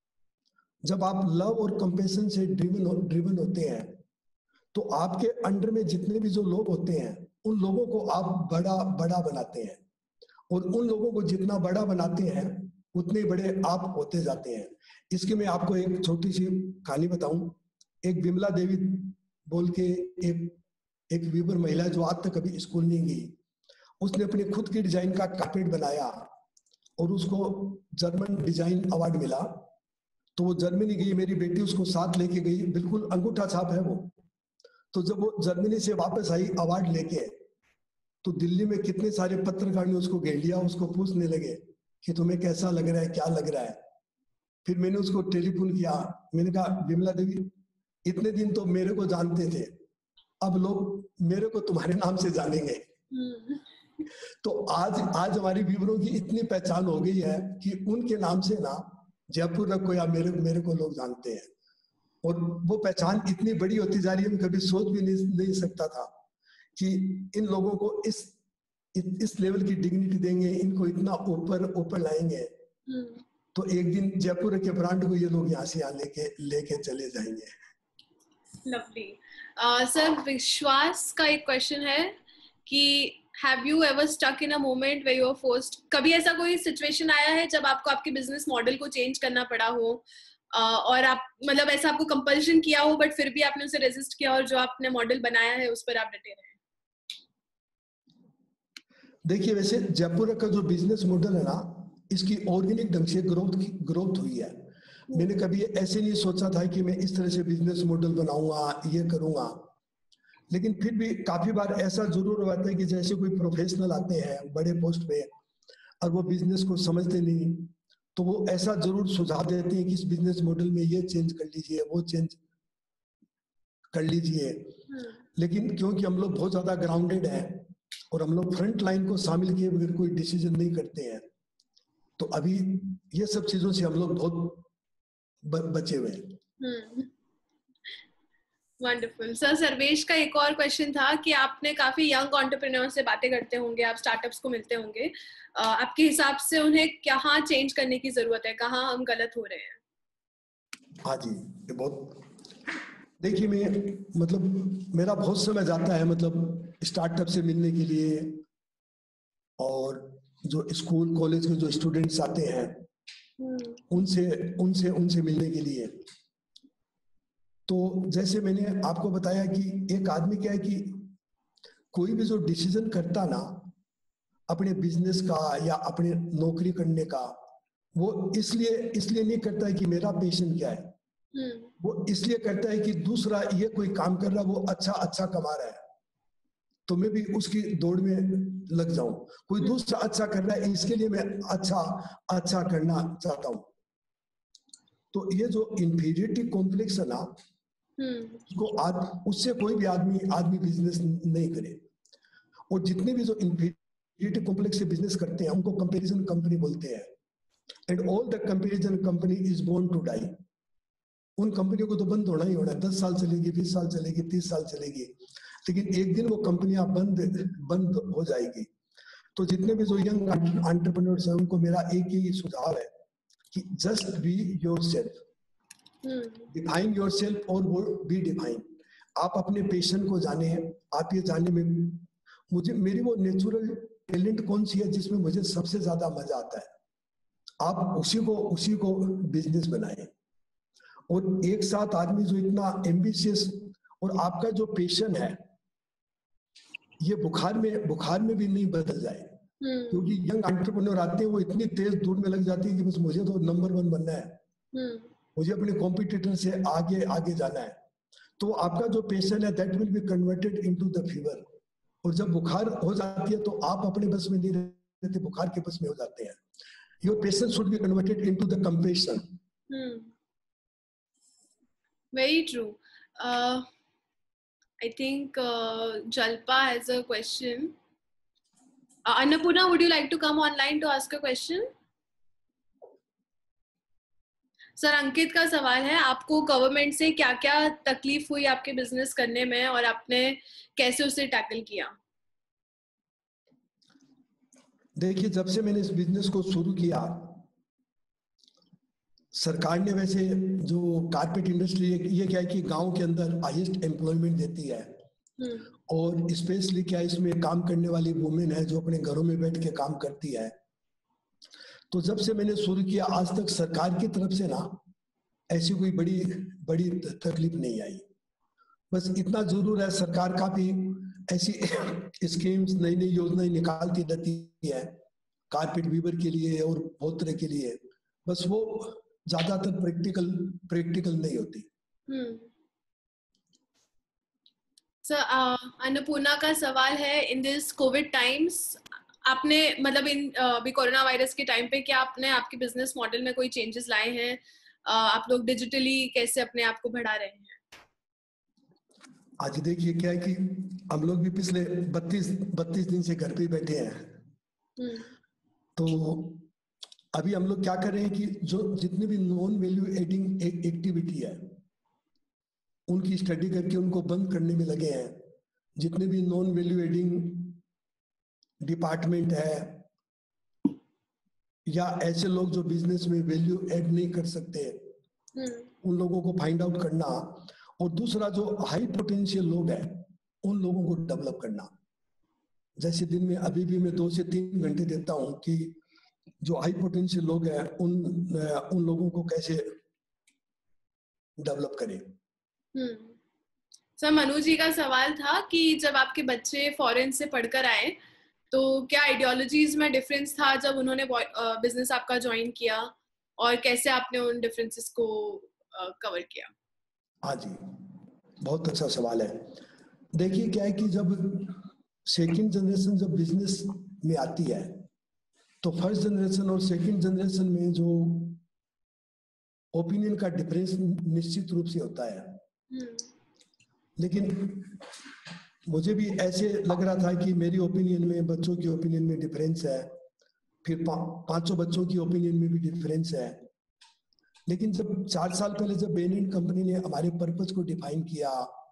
जब आप लव और कंपैशन से ड्रिवन ड्रिवन होते हैं तो आपके अंडर में जितने भी जो लोग होते हैं उन लोगों को आप बड़ा बड़ा बनाते हैं, और उन लोगों को जितना बड़ा बनाते हैं उतने बड़े आप होते जाते हैं। इसके मैं आपको एक छोटी सी कहानी बताऊं। एक विमला देवी बोल के एक एक वीवर महिला जो आज तक कभी स्कूल नहीं गई, उसने अपनी खुद की डिजाइन का कारपेट बनाया और उसको जर्मन डिजाइन अवार्ड मिला। तो वो जर्मनी गई, मेरी बेटी उसको साथ लेके गई, बिल्कुल अंगूठा छाप है वो। तो जब वो जर्मनी से वापस आई अवार्ड लेके, तो दिल्ली में कितने सारे पत्रकार ने उसको घेर लिया, उसको पूछने लगे कि तुम्हें कैसा लग रहा है, क्या लग रहा है। फिर मैंने उसको टेलीफोन किया, मैंने कहा विमला देवी, इतने दिन तो मेरे को जानते थे, अब लोग मेरे को तुम्हारे नाम से जानेंगे। तो आज आज हमारी वीवरों की इतनी पहचान हो गई है कि उनके नाम से ना जयपुर रखो या मेरे मेरे को लोग जानते हैं, और वो पहचान इतनी बड़ी होती जा रही है, मैं कभी सोच भी नहीं, नहीं सकता था कि इन लोगों को इस इस लेवल की डिग्निटी देंगे, इनको इतना ऊपर ऊपर लाएंगे। तो एक दिन जयपुर के ब्रांड को ये लोग यहाँ से यहाँ लेके लेके चले जाएंगे। लवली। सर, विश्वास का एक क्वेश्चन है कि have you ever stuck in a moment where you were forced, कभी ऐसा कोई सिचुएशन आया है जब आपको आपके बिजनेस मॉडल को चेंज करना पड़ा हो, uh, और आप मतलब ऐसा आपको कंपल्शन किया हो बट फिर भी आपने उसे रेजिस्ट किया और जो आपने मॉडल बनाया है उस पर आप डटे रहे? देखिए, वैसे जयपुर का जो बिजनेस मॉडल है ना, इसकी ऑर्गेनिक ढंग से ग्रोथ ग्रोथ हुई है। मैंने कभी ऐसे नहीं सोचा था कि मैं इस तरह से बिजनेस मॉडल बनाऊंगा, ये करूंगा। लेकिन फिर भी काफी बार ऐसा जरूर होता है कि जैसे कोई प्रोफेशनल आते हैं बड़े पोस्ट पे और वो बिजनेस को समझते नहीं, तो वो ऐसा जरूर सुझाव देते हैं कि इस बिजनेस मॉडल में ये चेंज कर लीजिए, वो चेंज कर लीजिए। लेकिन क्योंकि हम लोग बहुत ज्यादा ग्राउंडेड हैं और हम लोग फ्रंट लाइन को शामिल किए बगैर कोई डिसीजन नहीं करते हैं, तो अभी ये सब चीजों से हम लोग बहुत बचे हुए हैं। Wonderful sir. सर्वेश का एक और क्वेश्चन था कि आपने काफी यंग एंटरप्रेन्योर से बातें करते होंगे, आप स्टार्टअप्स को मिलते होंगे, uh, आपके हिसाब से उन्हें कहाँ चेंज करने की जरूरत है, कहाँ हम गलत हो रहे हैं? हाँ जी, ये बहुत, देखिए मैं मतलब मेरा बहुत समय जाता है मतलब स्टार्टअप से मिलने के लिए, और जो स्कूल कॉलेज के जो स्टूडेंट्स आते हैं उनसे उनसे उनसे मिलने के लिए। तो जैसे मैंने आपको बताया कि एक आदमी क्या है कि कोई भी जो डिसीजन करता ना अपने बिजनेस का या अपने नौकरी करने का, वो इसलिए इसलिए नहीं करता है कि मेरा पैशन क्या है, वो इसलिए करता है कि दूसरा ये कोई काम कर रहा है, वो अच्छा अच्छा कमा रहा है तो मैं भी उसकी दौड़ में लग जाऊं। कोई दूसरा अच्छा कर रहा है इसके लिए मैं अच्छा अच्छा करना चाहता हूं। तो ये जो इंफीरियरिटी कॉम्प्लेक्स है ना, उसको आज उससे कोई भी आदमी आदमी बिजनेस नहीं करे। और जितने भी जो इंफीरियरिटी कॉम्प्लेक्स से बिजनेस करते हैं उनको कंपैरिजन कंपनी बोलते हैं। And all the comparison company is born to die. उन कंपनियों को तो बंद होना ही होना है, दस साल चलेगी, बीस साल चलेगी, तीस साल चलेगी, लेकिन एक दिन वो कंपनियां बंद बंद हो जाएगी। तो जितने भी जो यंग एंटरप्रेन्योर्स हैं उनको मेरा एक ही सुझाव है कि just be yourself, define yourself और वो बी डिफाइन। आप अपने पैशन को जाने, आप ये जाने में मुझे मेरी वो नेचुरल टैलेंट कौन सी है जिसमें मुझे सबसे ज्यादा मजा आता है, आप उसी को उसी को बिजनेस बनाएं। और एक साथ आदमी जो इतना एम्बिशियस, और आपका जो पैशन है ये बुखार में बुखार में भी नहीं बदल जाए, क्योंकि यंग एंटरप्रेन्योर आते हैं वो इतनी तेज दूर में लग जाती है कि बस मुझे तो नंबर वन बनना है, मुझे अपने कॉम्पिटिटर से आगे आगे जाना है। तो आपका जो पैशन है that will be converted into the fever. और जब बुखार हो जाती है तो आप अपने बस में नहीं रहते, बुखार के बस में हो जाते हैं। Your passion should be converted into the compassion. Very true. Uh, I think uh, Jalpa has a question. Uh, Annapurna, would you like to come online to ask a question? Sir, Ankit का सवाल है, आपको government से क्या क्या तकलीफ हुई आपके बिजनेस करने में और आपने कैसे उसे टैकल किया? देखिए, जब से मैंने इस बिजनेस को शुरू किया, सरकार ने वैसे जो कारपेट इंडस्ट्री, ये क्या है कि गांव के अंदर हाईएस्ट एम्प्लॉयमेंट देती है, और स्पेशली क्या इसमें काम करने वाली वुमेन है जो अपने घरों में बैठ के काम करती है। तो जब से मैंने शुरू किया आज तक सरकार की तरफ से ना ऐसी कोई बड़ी बड़ी तकलीफ नहीं आई। बस इतना जरूर है, सरकार काफी ऐसी स्कीम्स, नई नई योजनाएं निकालती रहती है कारपेट वीवर के लिए और बहुत तरह के लिए, बस वो ज्यादातर प्रैक्टिकल प्रैक्टिकल नहीं होती। सर, अन्नपूर्णा का सवाल है, इन दिस कोविड टाइम्स आपने मतलब इन अभी कोरोना वायरस के टाइम पे क्या आपने आपके बिजनेस मॉडल में कोई चेंजेस लाए हैं? आप लोग डिजिटली कैसे अपने आप को बढ़ा रहे हैं? आज देखिए क्या है कि हम लोग भी पिछले बत्तीस बत्तीस दिन से घर पे बैठे हैं। तो अभी हम लोग क्या कर रहे हैं कि जो जितने भी नॉन वैल्यू एडिंग एक्टिविटी है उनकी स्टडी करके उनको बंद करने में लगे हैं। जितने भी नॉन वैल्यू एडिंग डिपार्टमेंट है या ऐसे लोग जो बिजनेस में वैल्यू ऐड नहीं कर सकते, उन लोगों को फाइंड आउट करना, और दूसरा जो हाई पोटेंशियल लोग हैं उन लोगों को डेवलप करना। जैसे दिन में अभी भी मैं दो से तीन घंटे देता हूं कि जो हाई पोटेंशियल लोग हैं उन उन लोगों को कैसे डेवलप करें। सर, मनु जी का सवाल था कि जब आपके बच्चे फॉरेन से पढ़कर आए तो क्या आइडियोलॉजीज में डिफरेंस था जब उन्होंने बिजनेस आपका ज्वाइन किया, और कैसे आपने उन डिफरेंसेस को कवर किया? हाँ जी, बहुत अच्छा सवाल है। देखिए क्या है कि जब सेकंड जनरेशन जब बिजनेस में आती है तो फर्स्ट जनरेशन और सेकंड जनरेशन में जो ओपिनियन का डिफरेंस निश्चित रूप से होता है। लेकिन मुझे भी ऐसे लग रहा था कि मेरी ओपिनियन में बच्चों की ओपिनियन में डिफरेंस है, फिर पा, पांचों बच्चों की ओपिनियन में भी डिफरेंस है। लेकिन जब चार साल पहले जब बेनिन कंपनी ने हमारे पर्पस को डिफाइन किया,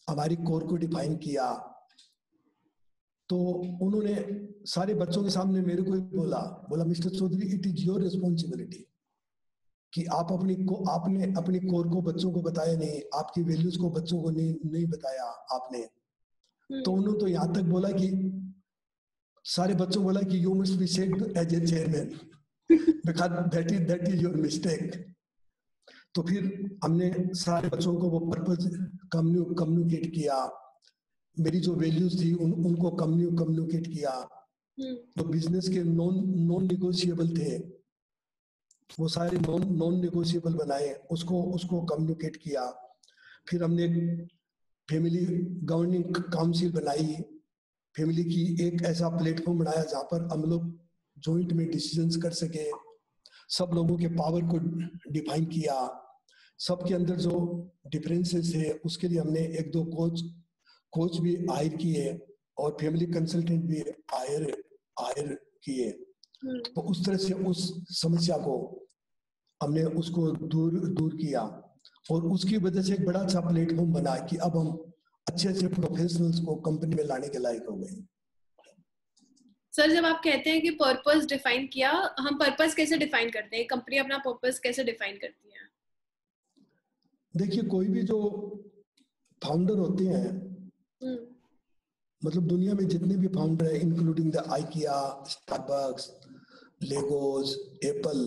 हमारी कोर को डिफाइन किया। तो उन्होंने सारे बच्चों के सामने मेरे को ही बोला बोला mister Chaudhary, it is your responsibility कि आप अपनी को आपने अपनी कोर को बच्चों को बताया नहीं, आपकी वैल्यूज को बच्चों को नहीं नहीं बताया आपने। तो उन्होंने तो यहाँ तक बोला कि सारे बच्चों बोला कि you must be sad as a chairman because that is that is your mistake. तो फिर हमने सारे बच्चों को वो पर्पस कम्युनिकेट किया, मेरी जो वैल्यूज थी उन, उनको कम्युनिकेट किया। तो बिजनेस के नॉन नॉन निगोशिएबल थे वो सारे नॉन नॉन निगोशिएबल बनाए, उसको उसको कम्युनिकेट किया। फिर हमने फैमिली गवर्निंग काउंसिल बनाई, फैमिली की एक ऐसा प्लेटफॉर्म बनाया जहाँ पर हम लोग जॉइंट में डिसीजंस कर सके, सब लोगों के पावर को डिफाइन किया, सबके अंदर जो डिफरेंसेस है उसके लिए हमने एक दो कोच कोच भी हायर किए और फैमिली कंसल्टेंट भी हायर हायर किए। तो उस तरह से उस समस्या को हमने उसको दूर दूर किया और उसकी वजह से एक बड़ा अच्छा प्लेटफॉर्म बना कि अब हम अच्छे अच्छे प्रोफेशनल्स को कंपनी में लाने के लायक हो गए। सर, जब आप कहते हैं कि पर्पस डिफाइन किया, हम पर्पस कैसे डिफाइन करते हैं? कंपनी अपना पर्पस कैसे डिफाइन करती है? देखिए, कोई भी जो फाउंडर होते हैं, मतलब दुनिया में जितने भी फाउंडर हैं including the IKEA, Starbucks, Legos, Apple,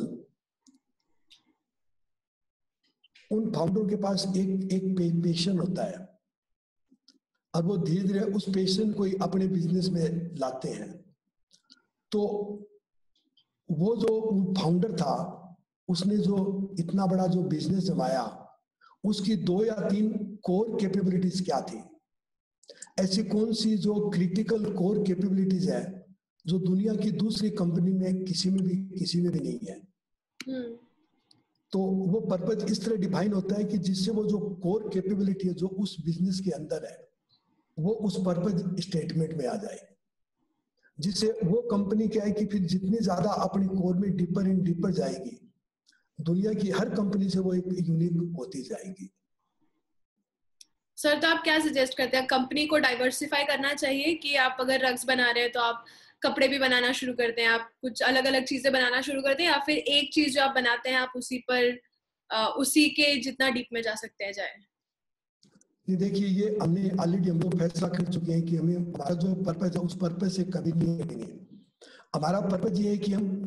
उन फाउंडर के पास एक एक पैशन होता है और वो धीरे धीरे उस पैशन को ही अपने बिजनेस में लाते हैं। तो वो जो फाउंडर था उसने जो इतना बड़ा जो बिजनेस जमाया, उसकी दो या तीन कोर कैपेबिलिटीज क्या थी, ऐसी कौन सी जो क्रिटिकल कोर कैपेबिलिटीज है जो दुनिया की दूसरी कंपनी में किसी में भी किसी में भी नहीं है। hmm. तो वो पर्पस इस तरह डिफाइन होता है कि जिससे वो जो कोर कैपेबिलिटी है जो उस बिजनेस के अंदर है वो उस पर्पस स्टेटमेंट में आ जाए, जिससे वो कंपनी क्या है कि फिर जितनी ज्यादा अपनी कोर में डीपर एंड डीपर जाएगी, दुनिया की हर कंपनी से वो एक यूनिक होती जाएगी। सर, तो आप क्या सजेस्ट करते हैं? कंपनी को डाइवर्सिफाई करना चाहिए कि आप अगर रग्स बना रहे हैं तो आप कपड़े भी बनाना शुरू करते हैं, आप कुछ अलग अलग चीजें बनाना शुरू करते हैं, या फिर एक चीज जो आप बनाते हैं आप उसी पर आ, उसी के जितना डीप में जा सकते हैं जाए? ये देखिए, ये हमने ऑलरेडी हम लोग फैसला कर चुके हैं कि हमें हमारा जो पर्पस है उस पर्पस से कभी नहीं हटेंगे। हमारा पर्पस ये है कि हम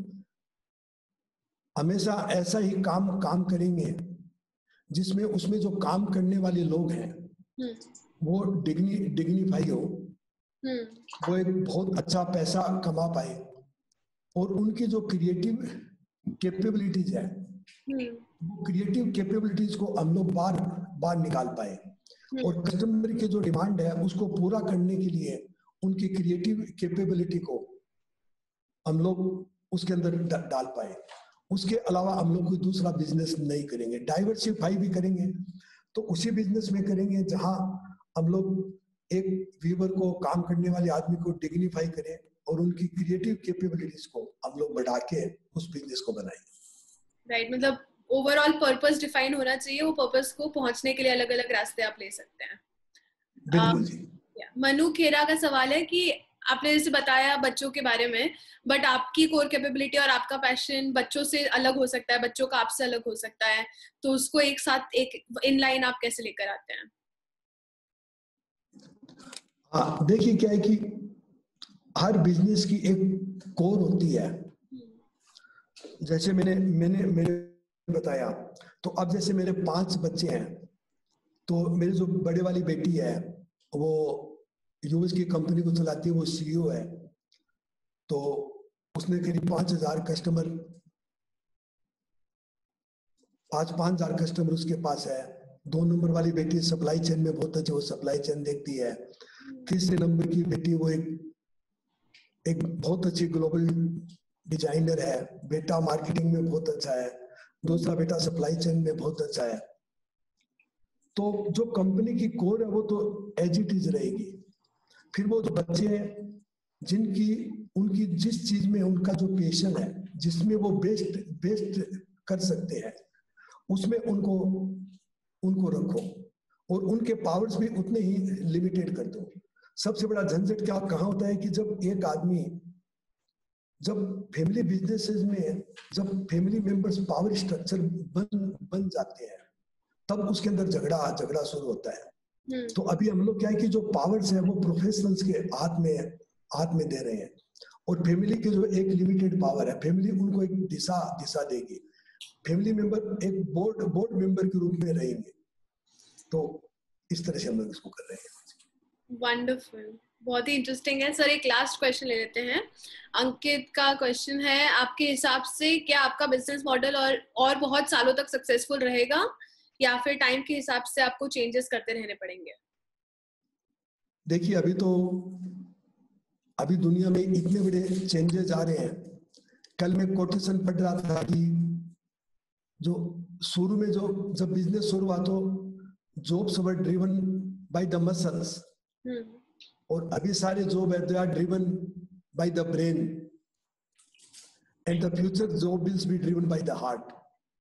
हमेशा ऐसा ही काम काम करेंगे जिसमें उसमें जो काम करने वाले लोग हैं वो डिग्नी डिग्निफाई हो, वो एक बहुत अच्छा पैसा कमा पाए और उनकी जो क्रिएटिव कैपेबिलिटीज है वो क्रिएटिव कैपेबिलिटीज को हम लोग बाहर बाहर निकाल पाए और कस्टमर की जो डिमांड है उसको पूरा करने के लिए उनकी क्रिएटिव कैपेबिलिटी को हम लोग उसके अंदर डाल पाए। उसके अलावा हम लोग कोई दूसरा बिजनेस नहीं करेंगे, डाइवर्सिफाई भी करेंगे तो उसी बिजनेस में करेंगे जहां हम लोग एक वीवर को, काम करने वाले आदमी को डिग्निफाई करें और उनकी क्रिएटिव कैपेबिलिटीज को हम लोग बढ़ा के उस बिजनेस को बनाएंगे। राइट right, मतलब ओवरऑल पर्पस डिफाइन होना चाहिए, वो पर्पस को पहुंचने के लिए अलग अलग रास्ते आप ले सकते हैं। बिल्कुल जी। मनु खेरा का सवाल है कि आपने जैसे बताया बच्चों के बारे में, बट आपकी कोर कैपेबिलिटी और आपका पैशन बच्चों से अलग हो सकता है, बच्चों का आपसे अलग हो सकता है, तो उसको एक साथ एक इन लाइन आप कैसे लेकर आते हैं? हाँ, देखिए क्या है कि हर बिजनेस की एक कोर होती है। जैसे मैंने मैंने मैंने बताया, तो अब जैसे मेरे पांच बच्चे हैं, तो मेरी जो बड़े वाली बेटी है वो यूएस की कंपनी को चलाती है, वो सीईओ है, तो उसने करीब पांच हजार कस्टमर पांच पांच हजार कस्टमर उसके पास है। दो नंबर वाली बेटी सप्लाई चेन में बहुत अच्छी, वो सप्लाई चेन देखती है। तीसरे नंबर की बेटी वो एक एक बहुत अच्छी ग्लोबल डिजाइनर है। बेटा मार्केटिंग में बहुत अच्छा है, दूसरा बेटा सप्लाई चेन में बहुत अच्छा है। तो जो कंपनी की कोर है वो तो एज इट इज रहेगी। फिर वो जो बच्चे हैं जिनकी उनकी जिस चीज में उनका जो पैशन है, जिसमें वो बेस्ट बेस्ट कर सकते हैं, उसमें उनको उनको रखो, और उनके पावर्स भी उतने ही लिमिटेड कर दो। सबसे बड़ा झंझट क्या कहाँ होता है कि जब एक आदमी, जब फैमिली बिजनेसेस में जब फैमिली मेंबर्स पावर स्ट्रक्चर बन बन जाते हैं, तब उसके अंदर झगड़ा झगड़ा शुरू होता है। तो अभी हम लोग क्या है कि जो पावर्स है वो प्रोफेशनल्स के हाथ में हाथ में दे रहे हैं, और फैमिली के जो एक लिमिटेड पावर है, फैमिली उनको एक दिशा दिशा देगी। फैमिली मेंबर एक बोर्ड बोर्ड मेंबर के रूप में रहेंगे। तो इस तरह से हम लोग इसको कर रहे हैं। वंडरफुल, बहुत ही इंटरेस्टिंग है सर। एक लास्ट क्वेश्चन ले लेते हैं। अंकित का क्वेश्चन है, आपके हिसाब से क्या आपका बिजनेस मॉडल और और बहुत सालों तक सक्सेसफुल रहेगा, या फिर टाइम के हिसाब से आपको चेंजेस करते रहने पड़ेंगे? देखिए, अभी तो अभी दुनिया में इतने बड़े चेंजेस आ रहे हैं। कल मैं कोटेशन पढ़ रहा था कि जो शुरू में जो जब बिजनेस शुरू हुआ तो jobs were driven by the muscles, और अभी सारे जॉब है they are driven by the brain, and the future job will be driven by the heart.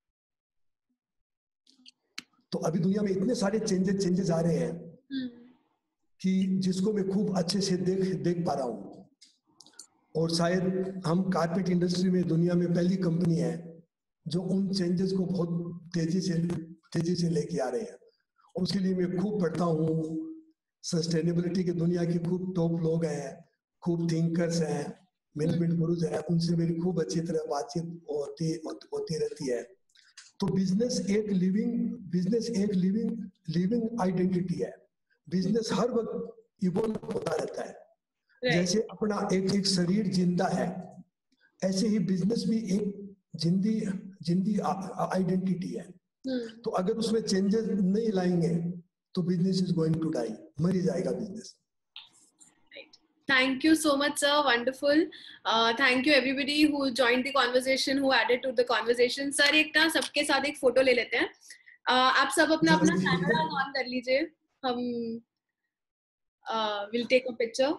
तो अभी दुनिया में इतने सारे चेंजेस चेंजेस आ रहे हैं कि जिसको मैं खूब अच्छे से देख देख पा रहा हूँ। और शायद हम कारपेट इंडस्ट्री में दुनिया में पहली कंपनी है जो उन चेंजेस को बहुत तेजी से तेजी से लेके आ रहे हैं। और उसके लिए मैं खूब पढ़ता हूँ। सस्टेनेबिलिटी की दुनिया के खूब टॉप लोग हैं, खूब थिंकर्स हैं, मैनेजमेंट गुरुज हैं, उनसे मेरी खूब अच्छी तरह बातचीत होती होती रहती है। तो बिजनेस एक लिविंग बिजनेस एक लिविंग लिविंग आइडेंटिटी है। बिजनेस हर वक्त इवॉल्व होता रहता है। right. जैसे अपना एक एक शरीर जिंदा है, ऐसे ही बिजनेस भी एक जिंदी जिंदी आइडेंटिटी है। hmm. तो अगर उसमें चेंजेस नहीं लाएंगे तो business is going to die, मर ही जाएगा business. Thank you so much, sir. Wonderful. Uh, thank you everybody who joined the conversation, who added to the conversation. Sir, एक ना सबके साथ एक फोटो ले लेते हैं। uh, आप सब अपना अपना कैमरा ऑन कर लीजिए। हम uh, will take a picture.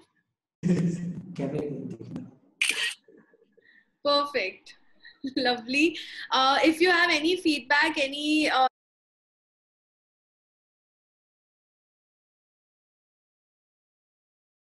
Perfect. Lovely. Uh, if you have any feedback, any uh,